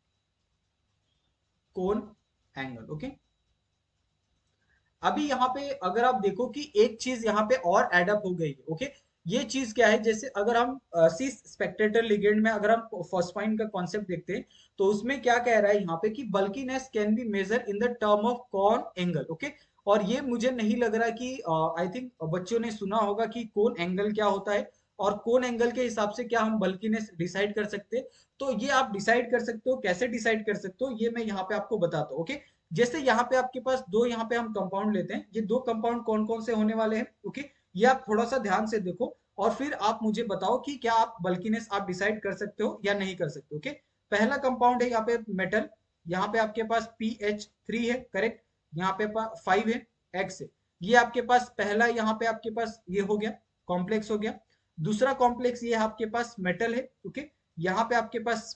cone angle, okay. अभी यहाँ पे अगर आप देखो कि एक चीज यहाँ पे और एडअप हो गई है, ओके। ये चीज क्या है, जैसे अगर हम सिस स्पेक्टेटर लिगेंड में अगर हम फॉस्फाइन का कॉन्सेप्ट देखते हैं, तो उसमें क्या कह रहा है यहाँ पे कि bulkiness can be measure in the term of cone angle, okay. और ये मुझे नहीं लग रहा कि आई थिंक बच्चों ने सुना होगा कि कोन एंगल क्या होता है, और कोन एंगल के हिसाब से क्या हम बल्कीनेस डिसाइड कर सकते हैं। तो ये आप डिसाइड कर सकते हो, कैसे डिसाइड कर सकते हो ये मैं यहाँ पे आपको बताता हूँ, ओके। जैसे यहाँ पे आपके पास दो, यहाँ पे हम कंपाउंड लेते हैं, ये दो कंपाउंड कौन कौन से होने वाले हैं, ओके। ये आप थोड़ा सा ध्यान से देखो, और फिर आप मुझे बताओ कि क्या आप बल्कीनेस आप डिसाइड कर सकते हो या नहीं कर सकते, ओके। पहला कंपाउंड है यहाँ पे मेटल, यहाँ पे आपके पास PH3 है, करेक्ट। यहाँ पे 5 है, X है। ये आपके पास पहला, यहाँ पे आपके पास ये हो गया, कॉम्प्लेक्स हो गया। दूसरा कॉम्प्लेक्स ये आपके पास मेटल है, ओके। यहाँ पे आपके पास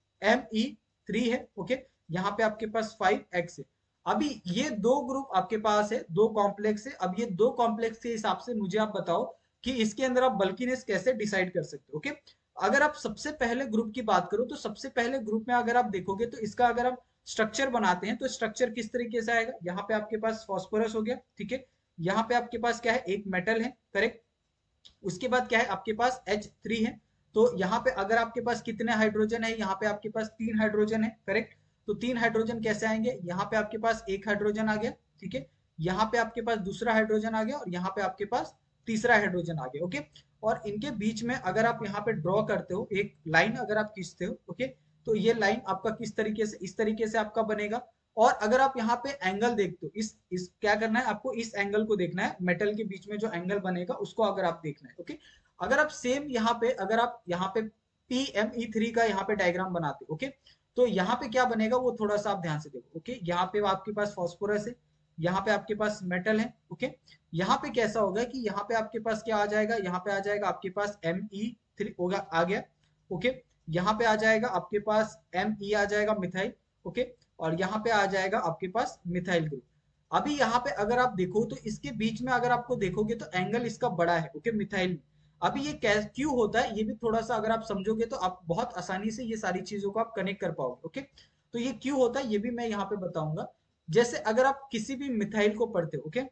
PME3 है, ओके। यहाँ पे आपके पास 5X है। अभी ये दो ग्रुप आपके पास है, दो कॉम्प्लेक्स है। अब ये दो कॉम्प्लेक्स के हिसाब से मुझे आप बताओ कि इसके अंदर आप बल्कीनेस कैसे डिसाइड कर सकते हो, ओके। अगर आप सबसे पहले ग्रुप की बात करो, तो सबसे पहले ग्रुप में अगर आप देखोगे तो इसका अगर हम स्ट्रक्चर बनाते हैं तो स्ट्रक्चर किस तरीके से आएगा, यहाँ पे आपके पास फॉस्फोरस हो गया, ठीक है। यहाँ पे आपके पास क्या है, एक मेटल है, करेक्ट। उसके बाद क्या है आपके पास H3 है। तो यहाँ पे अगर आपके पास कितने हाइड्रोजन है, यहाँ पे आपके पास 3 हाइड्रोजन है, करेक्ट। तो 3 हाइड्रोजन कैसे आएंगे, यहाँ पे आपके पास एक हाइड्रोजन आ गया, ठीक है। यहाँ पे आपके पास दूसरा हाइड्रोजन आ गया, और यहाँ पे आपके पास तीसरा हाइड्रोजन आ गया, ओके। और इनके बीच में अगर आप यहाँ पे ड्रॉ करते हो एक लाइन, अगर आप खींचते हो, ओके, तो ये लाइन आपका किस तरीके से, इस तरीके से आपका बनेगा। और अगर आप यहाँ पे एंगल देखते हो, इस क्या करना है आपको, इस एंगल को देखना है, मेटल के बीच में जो एंगल बनेगा उसको अगर आप देखना है, ओके। अगर आप सेम यहाँ पे, अगर आप यहाँ पे PME3 का यहाँ पे डायग्राम बनाते हो, ओके, तो यहाँ पे क्या बनेगा वो थोड़ा सा आप ध्यान से देखो, ओके। यहाँ पे आपके पास फॉस्फोरस है, यहाँ पे आपके पास मेटल है, ओके। यहाँ पे कैसा होगा कि यहाँ पे आपके पास क्या आ जाएगा, यहाँ पे आ जाएगा आपके पास Me3 होगा, आ गया, ओके। यहाँ पे आ जाएगा आपके पास Me आ जाएगा, मिथाइल, ओके। और यहाँ पे आ जाएगा आपके पास मिथाइल ग्रुप। अभी यहाँ पे अगर आप देखो तो इसके बीच में अगर आपको देखोगे तो एंगल इसका बड़ा है, ओके, मिथाइल में। अभी ये क्यों होता है, ये भी थोड़ा सा अगर आप समझोगे तो आप बहुत आसानी से ये सारी चीजों को आप कनेक्ट कर पाओगे, ओके। तो ये क्यों होता है ये भी मैं यहाँ पे बताऊंगा। जैसे अगर आप किसी भी मिथाइल को पढ़ते हो, ओके,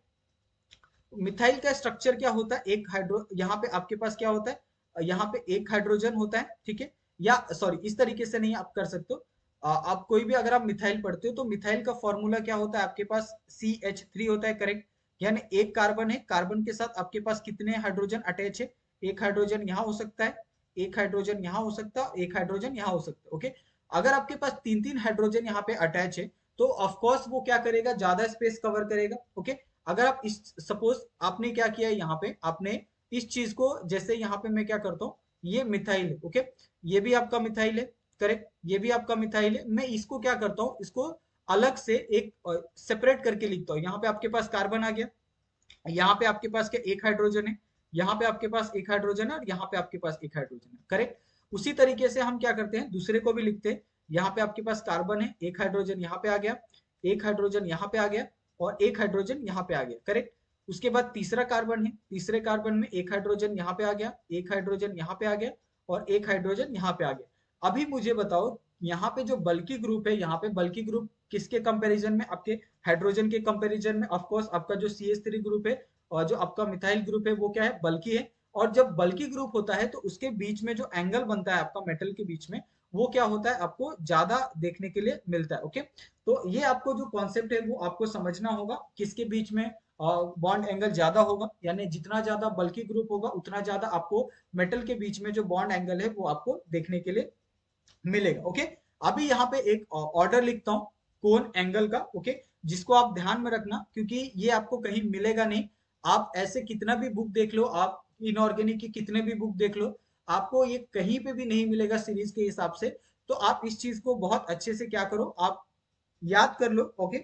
मिथाइल का स्ट्रक्चर क्या होता है, एक हाइड्रो, यहाँ पे आपके पास क्या होता है, यहाँ पे एक हाइड्रोजन होता है, ठीक है। या सॉरी, इस तरीके से नहीं आप कर सकते हो। आप कोई भी अगर आप मिथाइल पढ़ते हो तो मिथाइल का फॉर्मूला क्या होता है, आपके पास CH3 होता है, करेक्ट। यानी एक कार्बन है, कार्बन के साथ आपके पास कितने हाइड्रोजन अटैच है, एक हाइड्रोजन यहाँ हो सकता है, एक हाइड्रोजन यहाँ हो सकता है, एक हाइड्रोजन यहाँ हो सकता है, ओके। अगर आपके पास तीन तीन हाइड्रोजन यहाँ पे अटैच है तो ऑफकोर्स वो क्या करेगा, ज्यादा स्पेस कवर करेगा, ओके। अगर आप इस, सपोज आपने क्या किया है यहाँ पे, आपने इस चीज को, जैसे यहाँ पे मैं क्या करता हूँ, ये मिथाइल है, ओके, ये भी आपका मिथाइल है, करेक्ट, ये भी आपका मिथाइल है। मैं इसको क्या करता हूँ, इसको अलग से एक सेपरेट करके लिखता हूँ। यहाँ पे आपके पास कार्बन आ गया, यहाँ पे आपके पास क्या एक हाइड्रोजन है, यहाँ पे आपके पास एक हाइड्रोजन है, और यहाँ पे आपके पास एक हाइड्रोजन है, करेक्ट। उसी तरीके से हम क्या करते हैं, दूसरे को भी लिखते हैं। यहाँ पे आपके पास कार्बन है, एक हाइड्रोजन यहाँ पे आ गया, एक हाइड्रोजन यहाँ पे आ गया, और एक हाइड्रोजन यहाँ पे आ गया, करेक्ट। उसके बाद तीसरा कार्बन है, तीसरे कार्बन में एक हाइड्रोजन यहाँ पे आ गया, एक हाइड्रोजन यहाँ पे आ गया, और एक हाइड्रोजन यहाँ पे आ गया। अभी मुझे बताओ, यहाँ पे जो बल्कि ग्रुप है, यहाँ पे बल्कि ग्रुप किसके कंपैरिजन में, आपके हाइड्रोजन के कंपैरिजन में, ऑफ कोर्स आपका जो CH3 ग्रुप है और जो आपका मिथाइल ग्रुप है वो क्या है, बल्कि है। और जब बल्कि ग्रुप होता है तो उसके बीच में जो एंगल बनता है आपका मेटल के बीच में, वो क्या होता है, आपको ज्यादा देखने के लिए मिलता है, ओके। तो ये आपको जो कॉन्सेप्ट है वो आपको समझना होगा, किसके बीच में बॉन्ड एंगल ज्यादा होगा, यानी जितना ज्यादा बल्कि ग्रुप होगा उतना ज्यादा आपको मेटल के बीच में जो बॉन्ड एंगल है वो आपको देखने के लिए मिलेगा, ओके। अभी यहाँ पे एक ऑर्डर लिखता हूँ कोन एंगल का, ओके, जिसको आप ध्यान में रखना, क्योंकि ये आपको कहीं मिलेगा नहीं। आप ऐसे कितना भी बुक देख लो, आप इनऑर्गेनिक की कितने भी बुक देख लो, आपको ये कहीं पे भी नहीं मिलेगा सीरीज के हिसाब से। तो आप इस चीज को बहुत अच्छे से क्या करो, आप याद कर लो, okay.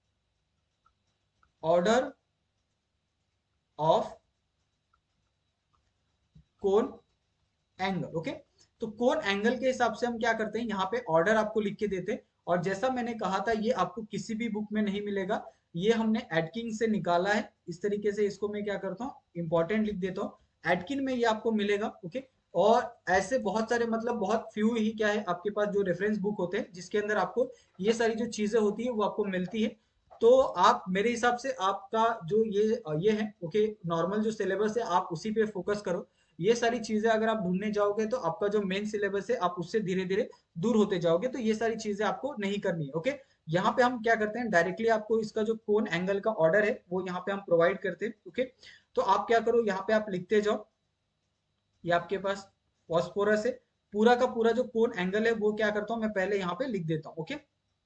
Order of cone angle, okay. तो कोन एंगल के हिसाब से हम क्या करते हैं, यहाँ पे ऑर्डर आपको लिख के देते हैं। और जैसा मैंने कहा था, ये आपको किसी भी बुक में नहीं मिलेगा, ये हमने एटकिन से निकाला है। इस तरीके से इसको मैं क्या करता हूँ, इंपॉर्टेंट लिख देता हूँ, एटकिन में ये आपको मिलेगा, ओके। और ऐसे बहुत सारे, मतलब बहुत फ्यू ही क्या है आपके पास जो रेफरेंस बुक होते हैं जिसके अंदर आपको ये सारी जो चीजें होती है वो आपको मिलती है। तो आप मेरे हिसाब से आपका जो ये है, ओके, नॉर्मल जो सिलेबस है आप उसी पे फोकस करो। ये सारी चीजें अगर आप ढूंढने जाओगे तो आपका जो मेन सिलेबस है आप उससे धीरे धीरे दूर होते जाओगे, तो ये सारी चीजें आपको नहीं करनी है, ओके। यहाँ पे हम क्या करते हैं, डायरेक्टली आपको इसका जो कोन एंगल का ऑर्डर है वो यहाँ पे हम प्रोवाइड करते हैं, ओके। तो आप क्या करो, यहाँ पे आप लिखते जाओ, ये आपके पास फॉस्फोरस है, पूरा का पूरा जो कोन एंगल है वो क्या करता हूँ मैं पहले यहाँ पे लिख देता हूँ, ओके।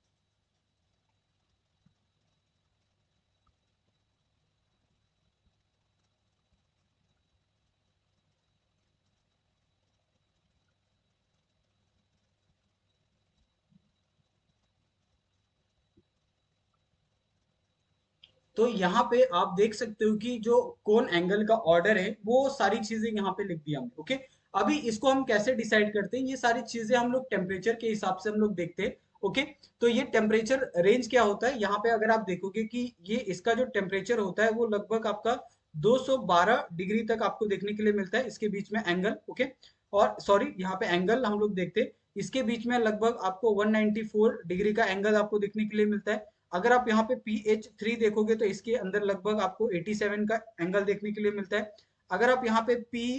तो यहाँ पे आप देख सकते हो कि जो कोन एंगल का ऑर्डर है वो सारी चीजें यहाँ पे लिख दिया हमने, ओके। अभी इसको हम कैसे डिसाइड करते हैं, ये सारी चीजें हम लोग टेम्परेचर के हिसाब से हम लोग देखते हैं, ओके। तो ये टेम्परेचर रेंज क्या होता है, यहाँ पे अगर आप देखोगे कि ये इसका जो टेम्परेचर होता है वो लगभग आपका 212 डिग्री तक आपको देखने के लिए मिलता है, इसके बीच में एंगल, ओके। और सॉरी, यहाँ पे एंगल हम लोग देखते हैं, इसके बीच में लगभग आपको 194 डिग्री का एंगल आपको देखने के लिए मिलता है। अगर आप यहाँ पे PH3 देखोगे तो इसके अंदर लगभग आपको 87 का एंगल देखने के लिए मिलता है। अगर आप यहाँ पे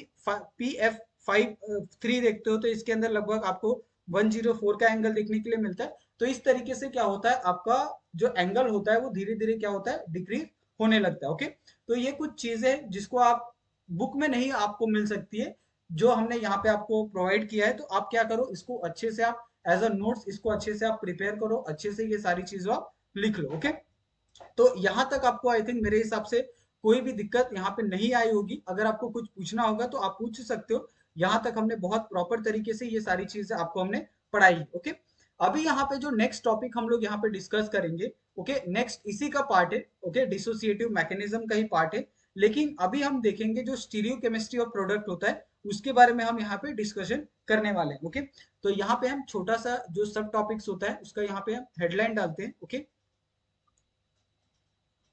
PF3 देखते हो तो इसके अंदर लगभग आपको 104 का एंगल देखने के लिए मिलता है। तो इस तरीके से क्या होता है, आपका जो एंगल होता है वो धीरे धीरे क्या होता है, डिक्रीज होने लगता है, ओके। तो ये कुछ चीजें जिसको आप बुक में नहीं आपको मिल सकती है, जो हमने यहाँ पे आपको प्रोवाइड किया है। तो आप क्या करो, इसको अच्छे से आप एज अ नोट्स इसको अच्छे से आप प्रिपेयर करो, अच्छे से ये सारी चीजें आप लिख लो, ओके। तो यहां तक आपको आई थिंक मेरे हिसाब से कोई भी दिक्कत यहाँ पे नहीं आई होगी। अगर आपको कुछ पूछना होगा तो आप पूछ सकते हो। यहाँ तक हमने बहुत प्रॉपर तरीके से ये सारी चीजें आपको हमने पढ़ाई, ओके। अभी यहाँ पे जो नेक्स्ट टॉपिक हम लोग यहाँ पे डिस्कस करेंगे, ओके, नेक्स्ट इसी का पार्ट है, ओके, डिसोसिएटिव मैकेनिज्म का ही पार्ट है। लेकिन अभी हम देखेंगे जो स्टीरियो केमिस्ट्री ऑफ प्रोडक्ट होता है उसके बारे में हम यहाँ पे डिस्कशन करने वाले हैं, ओके। तो यहाँ पे हम छोटा सा जो सब टॉपिक्स होता है उसका यहाँ पे हम हेडलाइन डालते हैं, ओके।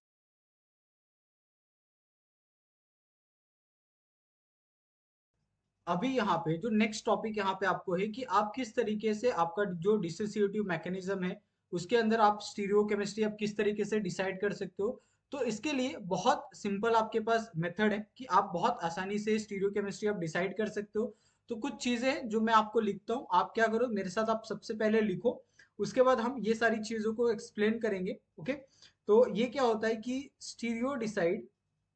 अभी यहाँ पे जो नेक्स्ट टॉपिक यहाँ पे आपको है कि आप किस तरीके से आपका जो डिसोसिएटिव मैकेनिज्म है उसके अंदर आप स्टीरियोकेमिस्ट्री आप किस तरीके से डिसाइड कर सकते हो। तो इसके लिए बहुत सिंपल आपके पास मेथड है कि आप बहुत आसानी से स्टीरियोकेमिस्ट्री आप डिसाइड कर सकते हो। तो कुछ चीजें जो मैं आपको लिखता हूँ, आप क्या करो मेरे साथ, आप सबसे पहले लिखो, उसके बाद हम ये सारी चीजों को एक्सप्लेन करेंगे। ओके, तो ये क्या होता है कि stereo decide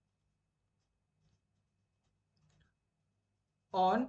on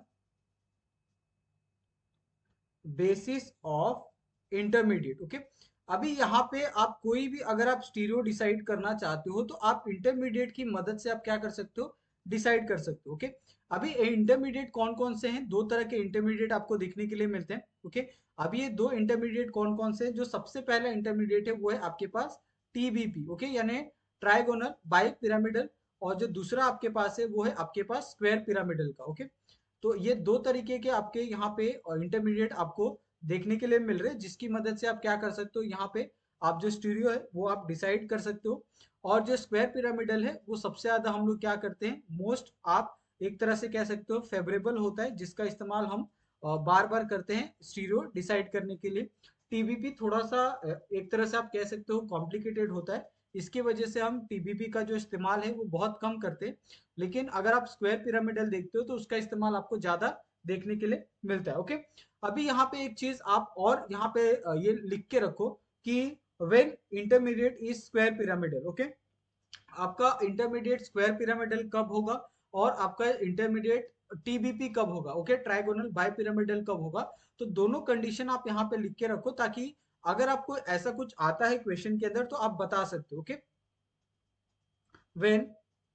basis of intermediate. Okay, अभी यहाँ पे आप कोई भी अगर आप स्टीरियो डिसाइड करना चाहते हो तो आप इंटरमीडिएट की मदद से आप क्या कर सकते हो, डिसाइड कर सकते हो। ओके, अभी इंटरमीडिएट कौन कौन से हैं, दो तरह के इंटरमीडिएट आपको देखने के लिए मिलते हैं। ओके, अभी ये दो इंटरमीडिएट कौन कौन से हैं, जो सबसे पहला इंटरमीडिएट है वो है आपके पास टीबीपी। ओके, यानी ट्राइगोनल बाई पिरामिडल, और जो दूसरा आपके पास है वो है आपके पास स्क्वायर पिरामिडल का। ओके, तो ये दो तरीके के आपके यहाँ पे इंटरमीडिएट आपको देखने के लिए मिल रहे हैं, जिसकी मदद से आप क्या कर सकते हो, यहाँ पे आप जो स्टीरियो है वो आप डिसाइड कर सकते हो। और जो स्क्वायर पिरामिडल है वो सबसे ज्यादा हम लोग क्या करते हैं, मोस्ट आप एक तरह से कह सकते हो फेवरेबल होता है, जिसका इस्तेमाल हम बार बार करते हैं स्टीरियो डिसाइड करने के लिए। टीबीपी थोड़ा सा एक तरह से आप कह सकते हो कॉम्प्लिकेटेड होता है, इसकी वजह से हम टीबीपी का जो इस्तेमाल है वो बहुत कम करते हैं। लेकिन अगर आप स्क्वायर पिरामिडल देखते हो तो उसका इस्तेमाल आपको ज्यादा देखने के लिए मिलता है। ओके, अभी यहाँ पे एक चीज आप और यहाँ पे ये लिख के रखो कि when intermediate is square pyramidal. Okay, आपका इंटरमीडिएट स्क्वायर पिरामिडल कब होगा और आपका इंटरमीडिएट टीबीपी कब होगा, ओके, ट्राइगोनल बाई पिरामिडल कब होगा। तो दोनों कंडीशन आप यहाँ पे लिख के रखो, ताकि अगर आपको ऐसा कुछ आता है क्वेश्चन के अंदर तो आप बता सकते हो। Okay, when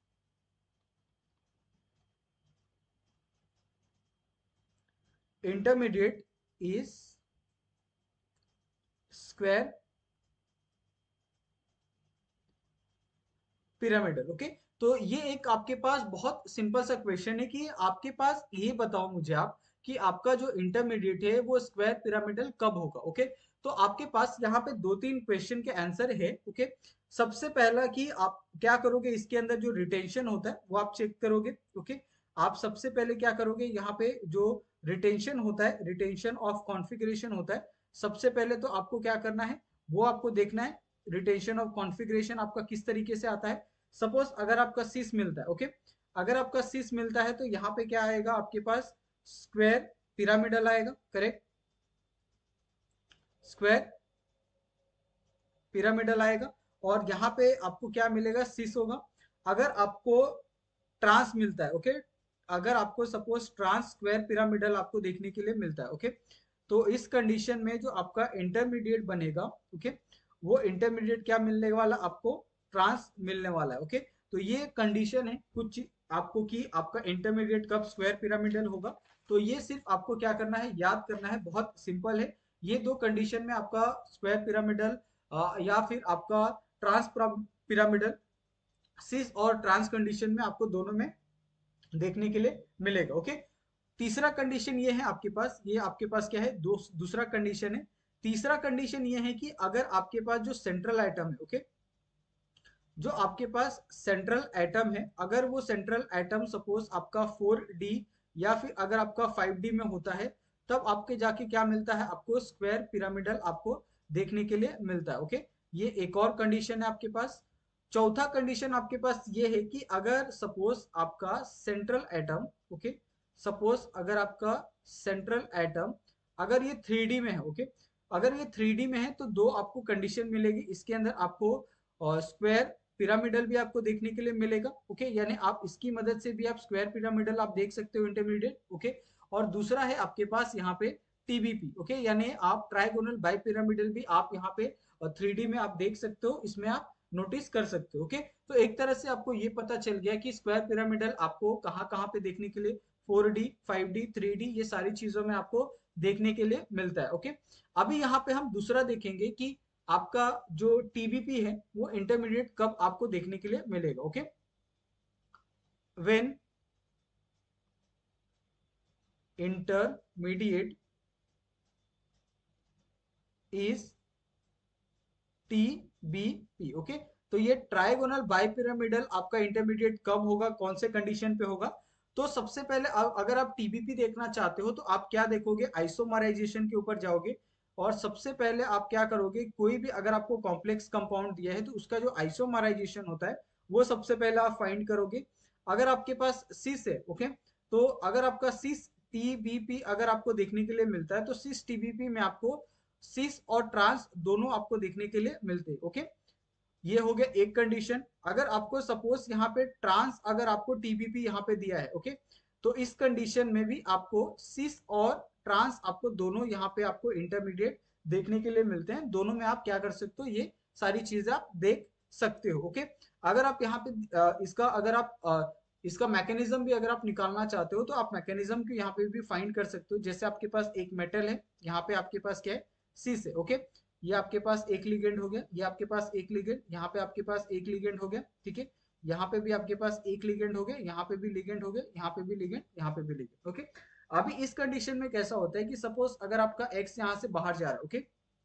intermediate is square pyramidal. Okay, तो ये एक आपके पास बहुत सिंपल सा क्वेश्चन है कि आपके पास ये बताओ मुझे आप कि आपका जो इंटरमीडिएट है वो स्क्वायर पिरामिडल कब होगा। ओके, तो आपके पास यहाँ पे दो तीन क्वेश्चन के आंसर है। ओके, सबसे पहला कि आप क्या करोगे, इसके अंदर जो रिटेंशन होता है वो आप चेक करोगे। ओके, आप सबसे पहले क्या करोगे, यहाँ पे जो रिटेंशन होता है, रिटेंशन ऑफ कॉन्फ़िगरेशन होता है, सबसे पहले तो आपको क्या करना है, वो आपको देखना है रिटेंशन ऑफ कॉन्फ़िगरेशन आपका किस तरीके से आता है। सपोज अगर आपका सिस मिलता है, ओके, अगर आपका सिस मिलता है तो यहाँ पे क्या आएगा आपके पास, स्क्वायर पिरामिडल आएगा, करेक्ट, स्क्वायर पिरामिडल आएगा। और यहाँ पे आपको क्या मिलेगा, सिस होगा। अगर आपको ट्रांस मिलता है, ओके, अगर आपको सपोज ट्रांस स्क्वायर पिरामिडल आपको देखने के लिए मिलता है, ओके, तो इस कंडीशन में जो आपका इंटरमीडिएट बनेगा, ओके, वो इंटरमीडिएट क्या मिलने वाला आपको, ट्रांस मिलने वाला है। ओके, तो ये कंडीशन है कुछ आपको कि आपका इंटरमीडिएट कब स्क्वायर पिरामिडल होगा। तो ये सिर्फ आपको क्या करना है, याद करना है, बहुत सिंपल है। ये दो कंडीशन में आपका स्क्वायर पिरामिडल या फिर आपका ट्रांस पिरामिडल, सिस और ट्रांस कंडीशन में आपको दोनों में देखने के लिए मिलेगा। ओके, तीसरा कंडीशन ये है आपके पास, ये आपके पास क्या है, दूसरा कंडीशन है। तीसरा कंडीशन ये है कि अगर आपके पास जो सेंट्रल आइटम है, ओके, जो आपके पास सेंट्रल एटम है, अगर वो सेंट्रल एटम सपोज आपका 4D या फिर अगर आपका 5D में होता है, तब आपके जाके क्या मिलता है, आपको स्क्वायर पिरामिडल आपको देखने के लिए मिलता है। ओके, ये एक और कंडीशन है आपके पास। चौथा कंडीशन आपके पास ये है कि अगर सपोज आपका सेंट्रल एटम, ओके, सपोज अगर आपका सेंट्रल एटम अगर ये 3D में है, ओके, अगर ये 3D में है तो दो आपको कंडीशन मिलेगी, इसके अंदर आपको स्क्वायर पिरामिडल भी आपको देखने के लिए मिलेगा। ओके, यानी आप इसकी मदद से भी आप स्क्वायर पिरामिडल आप देख सकते हो इंटरमीडिएट। ओके, और दूसरा है आपके पास यहाँ पे टीबीपी। ओके, यानी आप ट्राइगोनल बाई पिरामिडल भी आप यहाँ पे 3D में आप देख सकते हो, इसमें आप नोटिस कर सकते हो। ओके, तो एक तरह से आपको ये पता चल गया कि स्क्वायर पिरामिडल आपको कहाँ कहाँ पे देखने के लिए, 4D 5D 3D ये सारी चीजों में आपको देखने के लिए मिलता है। ओके, अभी यहाँ पे हम दूसरा देखेंगे कि आपका जो टीबीपी है वो इंटरमीडिएट कब आपको देखने के लिए मिलेगा। Okay, when intermediate is TBP. Okay, तो ये ट्राइगोनल बाइपिरामिडल आपका इंटरमीडिएट कब होगा, कौन से कंडीशन पे होगा, तो सबसे पहले अगर आप टीबीपी देखना चाहते हो तो आप क्या देखोगे, आइसोमराइजेशन के ऊपर जाओगे और सबसे पहले आप क्या करोगे, कोई भी अगर आपको कॉम्प्लेक्स कंपाउंड दिया है तो उसका जो आइसोमराइजेशन होता है वो सबसे पहले आप फाइंड करोगे। अगर आपके पास सिस है, ओके, तो अगर आपका सिस टीबीपी अगर आपको देखने के लिए मिलता है तो सिस टीबीपी में आपको सिस और ट्रांस दोनों आपको देखने के लिए मिलते हैं, ओके। ये हो गया एक कंडीशन। अगर आपको सपोज यहाँ पे ट्रांस अगर आपको टीबीपी यहाँ पे दिया है, ओके, तो इस कंडीशन में भी आपको सिस और ट्रांस आपको दोनों यहाँ पे आपको इंटरमीडिएट देखने के लिए मिलते हैं। दोनों में आप क्या कर सकते हो, ये सारी चीजें आप देख सकते हो, ओके। अगर आप यहाँ पे इसका अगर आप इसका मैकेनिज्म भी अगर आप निकालना चाहते हो तो आप मैकेनिज्म को यहाँ पे भी फाइंड कर सकते हो। जैसे आपके पास एक मेटल है, यहाँ पे आपके पास क्या है, सिस है, ओके। ये आपके पास एक लिगेंड हो गया, ये आपके पास एक लिगेंड, यहाँ पे आपके पास एक लिगेंड हो गया, ठीक है। यहाँ पे भी आपके पास एक लिगेंड हो गया, यहाँ पे भी लिगेंड हो गया, यहाँ पे भी लिगेंड, यहाँ पे भी लिगेंड, ओके। अभी इस कंडीशन में कैसा होता है कि सपोज अगर आपका एक्स यहाँ से बाहर जा रहा है, ओके,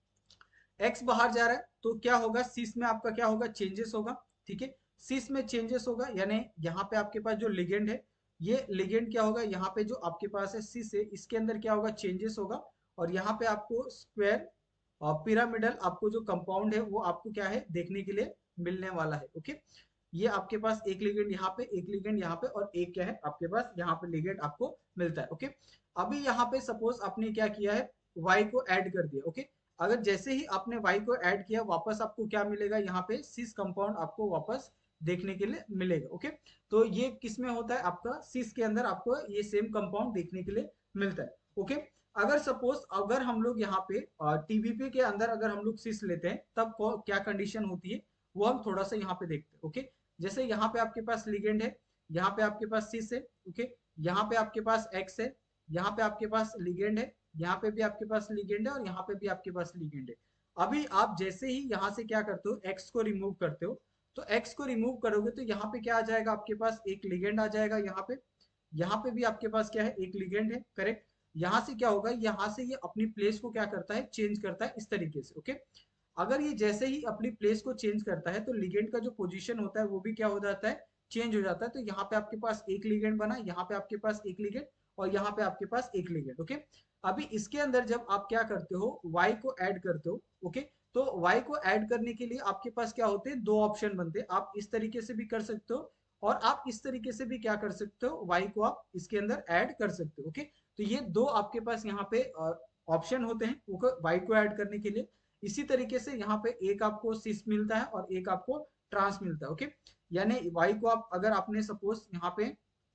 एक्स बाहर जा रहा है तो क्या होगा, सिस में आपका क्या होगा, चेंजेस होगा, ठीक है। सिस में चेंजेस होगा यानी यहाँ पे आपके पास जो लिगेंड है, ये लिगेंड क्या होगा, यहाँ पे जो आपके पास है सिस है, इसके अंदर क्या होगा, चेंजेस होगा। और यहाँ पे आपको स्क्वायर और पिरामिडल आपको जो कंपाउंड है वो आपको क्या है देखने के लिए मिलने वाला है, ओके। ये आपके पास एक लिगेंड यहाँ पे, एक लिगेंड यहाँ पे और एक क्या है आपके पास यहाँ पे लिगेंड आपको मिलता है, ओके। अभी यहाँ पे सपोज आपने क्या किया है, y को ऐड कर दिया, ओके। अगर जैसे ही आपने y को ऐड किया वापस आपको क्या मिलेगा, यहाँ पे सिस कंपाउंड आपको वापस देखने के लिए मिलेगा, ओके। तो ये किस में होता है, आपका सिस के अंदर आपको ये सेम कंपाउंड देखने के लिए मिलता है, ओके। अगर सपोज अगर हम लोग यहाँ पे टीबीपी के अंदर अगर हम लोग सिस लेते हैं तब क्या कंडीशन होती है वो हम थोड़ा सा यहाँ पे देखते हैं, ओके। जैसे यहाँ पे आपके पास लिगेंड है, यहाँ पे आपके पास सिस है, ओके। यहाँ पे आपके पास एक्स है, यहाँ पे आपके पास लिगेंड है, यहाँ पे भी आपके पास लिगेंड है और यहाँ पे भी आपके पास लिगेंड है। अभी आप जैसे ही यहाँ से क्या करते हो, एक्स को रिमूव करते हो, तो एक्स को रिमूव करोगे तो यहाँ पे क्या आ जाएगा, आपके पास एक लिगेंड आ जाएगा, यहाँ पे भी आपके पास क्या है, एक लिगेंड है, करेक्ट। यहाँ से क्या होगा, यहाँ से ये अपनी प्लेस को क्या करता है, चेंज करता है इस तरीके से, ओके। अगर ये जैसे ही अपनी प्लेस को चेंज करता है तो लिगेंड का जो पोजीशन होता है वो भी क्या हो जाता है, चेंज हो जाता है। तो यहाँ पे आपके पास एक लिगेंड बना, यहाँ पे आपके पास एक लिगेंड और यहाँ पे आपके पास एक लिगेंड, ओके। अभी इसके अंदर जब आप क्या करते हो, y को ऐड करते हो, ओके, तो y को ऐड करने के लिए आपके पास क्या होते हैं, दो ऑप्शन बनते हैं। आप इस तरीके से भी कर सकते हो और आप इस तरीके से भी क्या कर सकते हो, y को आप इसके अंदर ऐड कर सकते हो, ओके। तो ये दो आपके पास यहाँ पे ऑप्शन होते हैं y को ऐड करने के लिए। इसी तरीके से यहाँ पे एक आपको सिस मिलता है और एक आपको ट्रांस मिलता है, ओके। यानी y को आप अगर आपने सपोज यहाँ पे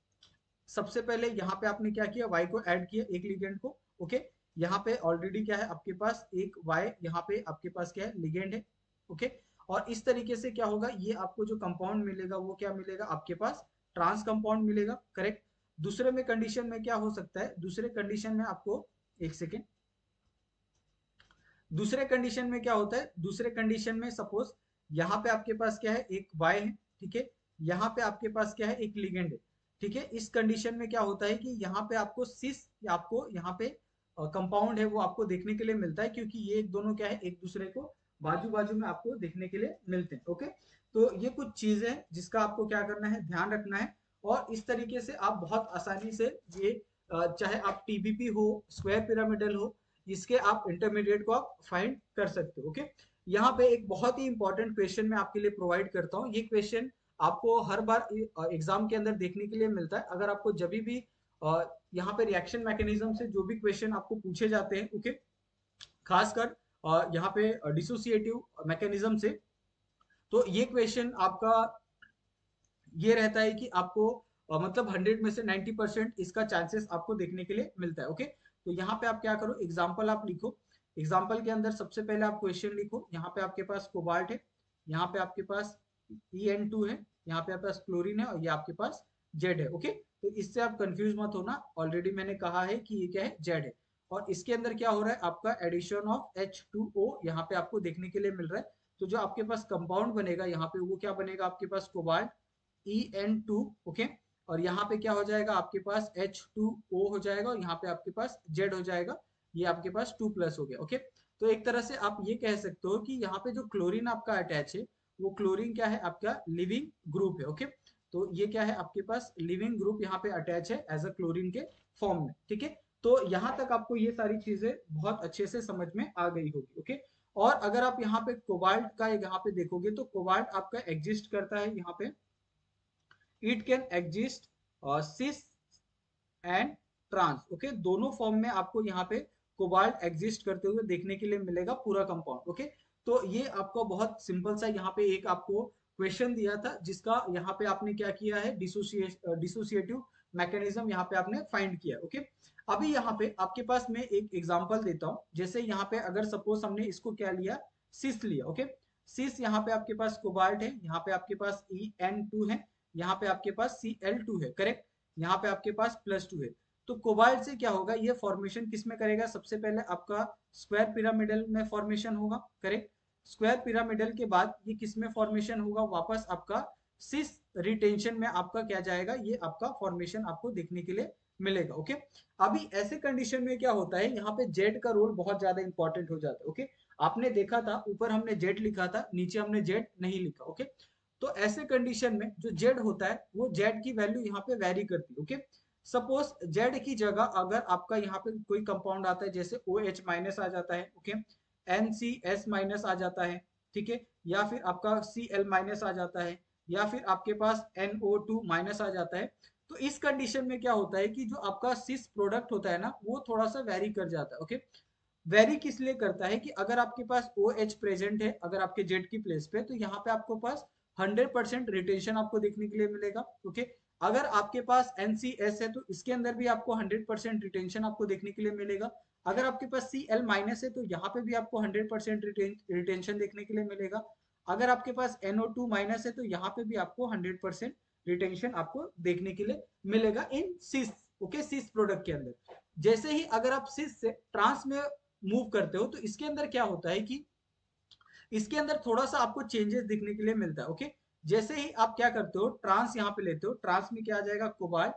सबसे पहले यहाँ पे आपने क्या किया, y को ऐड किया एक लिगेंड को, ओके। यहाँ पे ऑलरेडी क्या है आपके पास एक y, यहाँ पे आपके पास क्या है, लिगेंड है, ओके। और इस तरीके से क्या होगा, ये आपको जो कंपाउंड मिलेगा वो क्या मिलेगा, आपके पास ट्रांस कंपाउंड मिलेगा, करेक्ट। दूसरे में कंडीशन में क्या हो सकता है, दूसरे कंडीशन में आपको एक सेकेंड, दूसरे कंडीशन में क्या होता है, दूसरे कंडीशन में सपोज यहाँ पे आपके पास क्या है, एक y है, ठीक है। यहाँ पे आपके पास क्या है, एक लिगेंड है, ठीक है। इस कंडीशन में क्या होता है कि यहाँ पे आपको सिस, आपको यहाँ पे कंपाउंड है वो आपको देखने के लिए मिलता है, क्योंकि ये दोनों क्या है, एक दूसरे को बाजू बाजू में आपको देखने के लिए मिलते हैं, ओके। तो ये कुछ चीजें हैं जिसका आपको क्या करना है, ध्यान रखना है। और इस तरीके से आप बहुत आसानी से ये चाहे आप टीबीपी हो, स्क्वायर पिरामिडल हो, इसके आप इंटरमीडिएट को आप फाइंड कर सकते हो, ओके। यहाँ पे एक बहुत ही इंपॉर्टेंट क्वेश्चन मैं आपके लिए प्रोवाइड करता हूँ। ये क्वेश्चन आपको हर बार एग्जाम के अंदर देखने के लिए मिलता है। अगर आपको जब भी यहाँ पे रिएक्शन मैकेनिज्म से जो भी क्वेश्चन आपको पूछे जाते हैं, ओके, खासकर यहाँ पे डिसोसिएटिव मैकेनिज्म से, तो ये क्वेश्चन आपका ये रहता है कि आपको मतलब 100 में से 90% इसका चांसेस आपको देखने के लिए मिलता है, ओके। तो यहाँ पे आप क्या करो, एग्जाम्पल आप लिखो। एग्जाम्पल के अंदर सबसे पहले आप क्वेश्चन लिखो। यहाँ पे आपके पास कोबाल्ट है, यहाँ पे आपके पास En2 है, यहाँ पे आपके पास क्लोरीन है और ये आपके पास जेड है, ओके। तो इससे आप कंफ्यूज मत होना, ऑलरेडी मैंने कहा है कि ये क्या है, जेड है। और इसके अंदर क्या हो रहा है, आपका एडिशन ऑफ H2O यहाँ पे आपको देखने के लिए मिल रहा है। तो जो आपके पास कंपाउंड बनेगा यहाँ पे वो क्या बनेगा, आपके पास कोबाल्ट En2, ओके। और यहाँ पे क्या हो जाएगा, आपके पास H2O हो जाएगा और यहाँ पे आपके पास Z हो जाएगा। ये आपके पास 2+ हो गया, ओके। तो एक तरह से आप ये कह सकते हो कि यहाँ पे जो क्लोरीन आपका अटैच है वो क्लोरीन क्या है, आपका लिविंग ग्रुप है, ओके। तो ये क्या है आपके पास लिविंग ग्रुप यहाँ पे अटैच है एज अ क्लोरीन के फॉर्म में, ठीक है। तो यहाँ तक आपको ये सारी चीजें बहुत अच्छे से समझ में आ गई होगी, ओके। और अगर आप यहाँ पे कोबाल्ट का यहाँ पे देखोगे तो कोबाल्ट आपका एग्जिस्ट करता है यहाँ पे, it can exist cis and trans, okay. दोनों फॉर्म में आपको यहाँ पे कोबाल्ट एग्जिस्ट करते हुए देखने के लिए मिलेगा पूरा कंपाउंड, ओके। तो ये आपको बहुत सिंपल सा यहाँ पे एक आपको क्वेश्चन दिया था जिसका यहाँ पे आपने क्या किया है, डिसोसिएटिव मैकेनिज्म यहाँ पे आपने फाइंड किया, ओके। अभी यहाँ पे आपके पास मैं एक एग्जांपल देता हूँ। जैसे यहाँ पे अगर सपोज हमने इसको क्या लिया, सिस लिया, ओके। सिस यहाँ पे आपके पास कोबाल्ट है, यहाँ पे आपके पास En2 है, यहाँ पे आपके पास Cl2 है, करेक्ट। यहाँ पे आपके पास +2 है। तो कोबाल्ट से क्या होगा, ये फॉर्मेशन किस में करेगा, सबसे पहले आपका स्क्वायर पिरामिडल में फॉर्मेशन होगा, करेक्ट। स्क्वायर पिरामिडल के बाद ये किस में फॉर्मेशन होगा, वापस आपका सिस रिटेंशन में आपका क्या जाएगा, ये आपका फॉर्मेशन आपको देखने के लिए मिलेगा, ओके। अभी ऐसे कंडीशन में क्या होता है, यहाँ पे जेड का रोल बहुत ज्यादा इंपॉर्टेंट हो जाता है, ओके। आपने देखा था ऊपर हमने जेड लिखा था, नीचे हमने जेड नहीं लिखा, ओके। तो ऐसे कंडीशन में जो जेड होता है वो जेड की वैल्यू यहाँ पे वेरी करती है, ओके। सपोज जेड की जगह अगर आपका यहाँ पे कोई कंपाउंड आता है, जैसे OH माइनस आ जाता है, ओके, NCS माइनस आ जाता है, ठीक है, या फिर आपका Cl माइनस आ जाता है, या फिर आपके पास NO2 माइनस आ जाता है। तो इस कंडीशन में क्या होता है कि जो आपका सिस प्रोडक्ट होता है ना, वो थोड़ा सा वेरी कर जाता है, ओके। वेरी किस लिए करता है कि अगर आपके पास OH प्रेजेंट है अगर आपके जेड की प्लेस पे, तो यहाँ पे आपको पास 100% रिटेंशन आपको देखने के लिए मिलेगा, ओके। अगर आपके पास NCS है तो इसके अंदर भी आपको 100% रिटेंशन आपको देखने के लिए मिलेगा। अगर आपके पास Cl माइनस है तो यहाँ पे भी आपको 100% रिटेंशन देखने के लिए मिलेगा। अगर आपके पास NO2 माइनस है तो यहाँ पे भी आपको 100% रिटेंशन आपको देखने के लिए मिलेगा इन सिस, ओके, सिस प्रोडक्ट के अंदर। जैसे ही अगर आप सिस से ट्रांस में मूव करते हो तो इसके अंदर क्या होता है कि इसके अंदर थोड़ा सा आपको चेंजेस दिखने के लिए मिलता है, ओके। जैसे ही आप क्या करते हो, ट्रांस यहाँ पे लेते हो, ट्रांस में क्या आ जाएगा, कोबाल्ट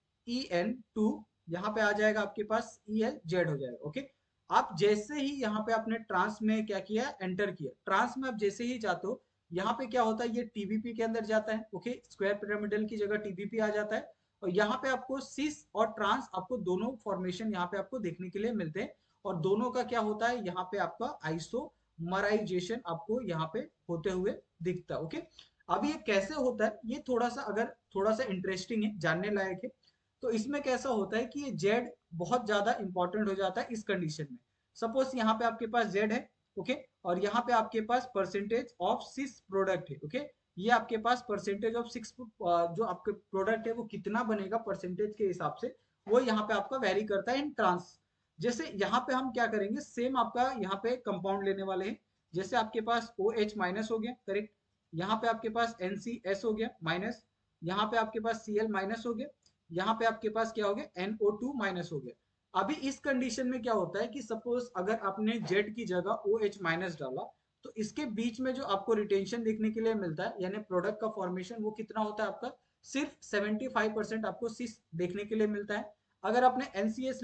En2, यहाँ पे आ जाएगा आपके पास ELZ हो जाएगा, ओके। आप जैसे ही यहाँ पे आपने ट्रांस में क्या किया, एंटर किया, ट्रांस में आप जैसे ही जाते हो यहाँ पे क्या होता है, ये TBP के अंदर जाता है, ओके। स्क्वायर पिरामिडल की जगह TBP आ जाता है, और यहाँ पे आपको सिस और ट्रांस आपको दोनों फॉर्मेशन यहाँ पे आपको देखने के लिए मिलते हैं। और दोनों का क्या होता है, यहाँ पे आपका आइसोमराइजेशन आपको यहाँ पे होते हुए दिखता है, ओके। अब ये कैसे होता है, ये थोड़ा सा अगर थोड़ा सा इंटरेस्टिंग है, जानने लायक है। तो इसमें कैसा होता है कि ये जेड बहुत ज्यादा इंपॉर्टेंट हो जाता है इस कंडीशन में। सपोज यहाँ पे आपके पास जेड है, ओके, और यहाँ पे आपके पास परसेंटेज ऑफ सिक्स प्रोडक्ट है, ओके। ये आपके पास परसेंटेज ऑफ सिक्स जो आपके प्रोडक्ट है वो कितना बनेगा परसेंटेज के हिसाब से, वो यहाँ पे आपका वेरी करता है इन ट्रांस। जैसे यहाँ पे हम क्या करेंगे, सेम आपका यहाँ पे कंपाउंड लेने वाले हैं। जैसे आपके पास OH माइनस हो गया, करेक्ट। यहाँ पे आपके पास NCS हो गया माइनस, यहाँ पे आपके पास Cl माइनस हो गया, यहाँ पे आपके पास क्या हो गया, NO2 माइनस हो गया। अभी इस कंडीशन में क्या होता है कि सपोज अगर आपने जेड की जगह OH माइनस डाला, तो इसके बीच में जो आपको रिटेंशन देखने के लिए मिलता है, यानी प्रोडक्ट का फॉर्मेशन, वो कितना होता है आपका, सिर्फ 75% आपको सिस देखने के लिए मिलता है। अगर आपने NCS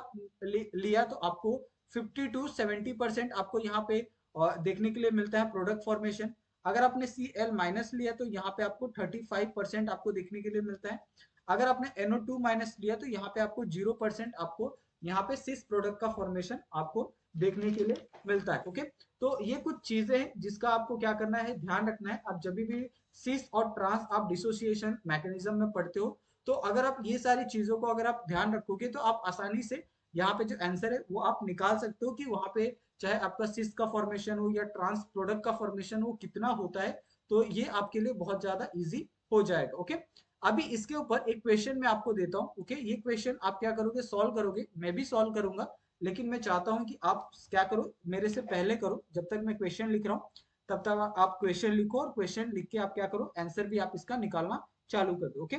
लिया तो आपको 50 to 70% आपको यहाँ पे देखने के लिए मिलता है प्रोडक्ट फॉर्मेशन। अगर आपने Cl माइनस लिया तो यहाँ पे आपको 35% आपको देखने के लिए मिलता है। अगर आपने NO2 माइनस लिया तो यहाँ पे आपको 0% आपको यहाँ पे सिस प्रोडक्ट का फॉर्मेशन आपको देखने के लिए मिलता है, ओके। तो ये कुछ चीजें हैं जिसका आपको क्या करना है, ध्यान रखना है। आप जब भी सिस और ट्रांस आप डिसोसिएशन मैकेनिज्म में पढ़ते हो, तो अगर आप ये सारी चीजों को अगर आप ध्यान रखोगे तो आप आसानी से यहाँ पे जो आंसर है वो आप निकाल सकते हो कि वहां पे चाहे आपका सिस का फॉर्मेशन हो या ट्रांस प्रोडक्ट का फॉर्मेशन हो कितना होता है। तो ये आपके लिए बहुत ज्यादा इजी हो जाएगा, ओके। अभी इसके ऊपर एक क्वेश्चन मैं आपको देता हूँ, ओके। ये क्वेश्चन आप क्या करोगे, सॉल्व करोगे, मैं भी सॉल्व करूंगा, लेकिन मैं चाहता हूँ कि आप क्या करो, मेरे से पहले करो। जब तक मैं क्वेश्चन लिख रहा हूँ तब तक आप क्वेश्चन लिखो, और क्वेश्चन लिख के आप क्या करो, आंसर भी आप इसका निकालना चालू कर दो, ओके।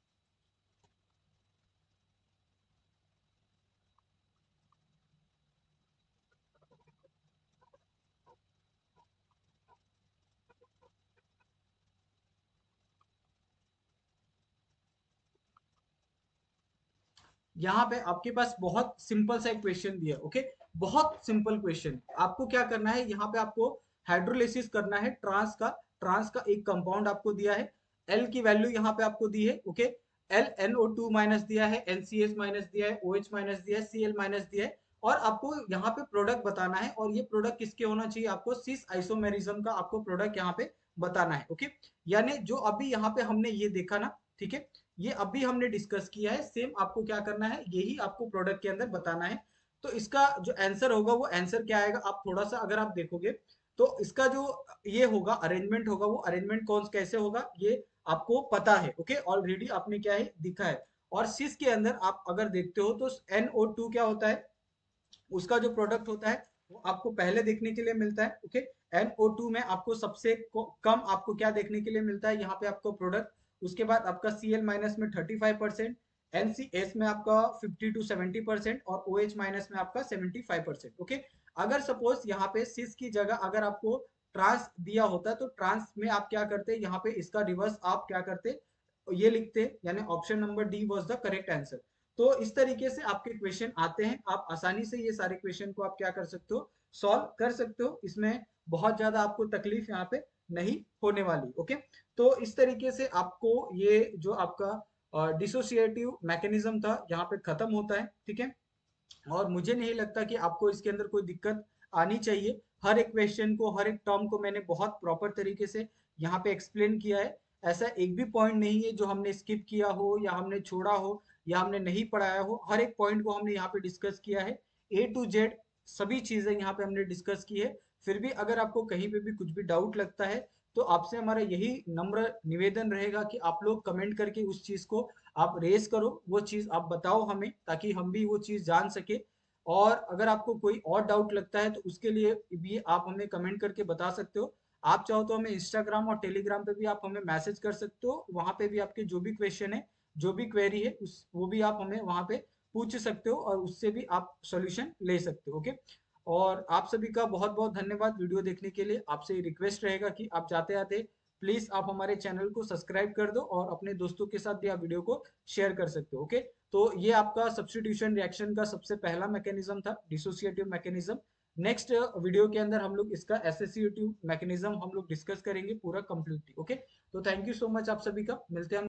यहाँ पे आपके पास बहुत सिंपल सा एक क्वेश्चन दिया, ओके। बहुत सिंपल क्वेश्चन। आपको क्या करना है, यहाँ पे आपको हाइड्रोलिसिस करना है ट्रांस का। ट्रांस का एक कंपाउंड आपको दिया है एल की वैल्यू यहाँ पे आपको दी है, ओके। एल NO2 माइनस दिया है, NCS माइनस दिया है, OH माइनस दिया है, Cl माइनस दिया है, और आपको यहाँ पे प्रोडक्ट बताना है, और ये प्रोडक्ट किसके होना चाहिए, आपको सिस आइसोमेरिज्म का आपको प्रोडक्ट यहाँ पे बताना है, ओके। यानी जो अभी यहाँ पे हमने ये देखा ना, ठीक है, ये अभी हमने डिस्कस किया है, सेम आपको क्या करना है, यही आपको प्रोडक्ट के अंदर बताना है। तो इसका जो आंसर होगा वो आंसर क्या आएगा, आप थोड़ा सा अगर आप देखोगे तो इसका जो ये होगा अरेंजमेंट होगा, वो अरेंजमेंट कौन कैसे होगा ये आपको पता है, ओके, ऑलरेडी आपने क्या है दिखा है। और सिस के अंदर आप अगर देखते हो तो NO2 क्या होता है, उसका जो प्रोडक्ट होता है वो आपको पहले देखने के लिए मिलता है, ओके। NO2 में आपको सबसे कम आपको क्या देखने के लिए मिलता है, यहाँ पे आपको प्रोडक्ट, उसके बाद आपका Cl माइनस में 35%, NCS में आपका 50 to 70% और OH माइनस में आपका 75%, ओके। अगर सपोज यहाँ पे सिस की जगह अगर आपको ट्रांस दिया होता तो ट्रांस में आप क्या करते, यहाँ पे इसका रिवर्स आप क्या करते, ये लिखते, यानी option number D was the correct answer. तो इस तरीके से आपके क्वेश्चन आते हैं, आप आसानी से ये सारे क्वेश्चन को आप क्या कर सकते हो, सॉल्व कर सकते हो, इसमें बहुत ज्यादा आपको तकलीफ यहाँ पे नहीं होने वाली, ओके। तो इस तरीके से आपको ये जो आपका डिसोसिएटिव मैकेनिज्म था यहाँ पे खत्म होता है, ठीक है। और मुझे नहीं लगता कि आपको इसके अंदर कोई दिक्कत आनी चाहिए। हर एक क्वेश्चन को, हर एक टर्म को मैंने बहुत प्रॉपर तरीके से यहाँ पे एक्सप्लेन किया है। ऐसा एक भी पॉइंट नहीं है जो हमने स्किप किया हो या हमने छोड़ा हो या हमने नहीं पढ़ाया हो, हर एक पॉइंट को हमने यहाँ पे डिस्कस किया है, A to Z सभी चीजें यहाँ पे हमने डिस्कस की है। फिर भी अगर आपको कहीं पे भी कुछ भी डाउट लगता है तो आपसे हमारा यही नम्र निवेदन रहेगा कि आप लोग कमेंट करके उस चीज को आप रेस करो, वो चीज आप बताओ हमें, ताकि हम भी वो चीज जान सके। और अगर आपको कोई और डाउट लगता है तो उसके लिए भी आप हमें कमेंट करके बता सकते हो। आप चाहो तो हमें इंस्टाग्राम और टेलीग्राम पे भी आप हमें मैसेज कर सकते हो, वहां पे भी आपके जो भी क्वेश्चन है, जो भी क्वेरी है, उस वो भी आप हमें वहां पे पूछ सकते हो और उससे भी आप सॉल्यूशन ले सकते हो, ओके। और आप सभी का बहुत बहुत धन्यवाद वीडियो देखने के लिए। आपसे रिक्वेस्ट रहेगा कि आप जाते आते प्लीज आप हमारे चैनल को सब्सक्राइब कर दो और अपने दोस्तों के साथ भी आप वीडियो को शेयर कर सकते हो, ओके। तो ये आपका सब्स्टिट्यूशन रिएक्शन का सबसे पहला मैकेनिज्म था, डिसोसिएटिव मैकेनिज्म। नेक्स्ट वीडियो के अंदर हम लोग इसका एसोसिएटिव मैकेनिज्म हम लोग डिस्कस करेंगे पूरा कंप्लीटली, ओके। तो थैंक यू सो मच आप सभी का, मिलते हैं हम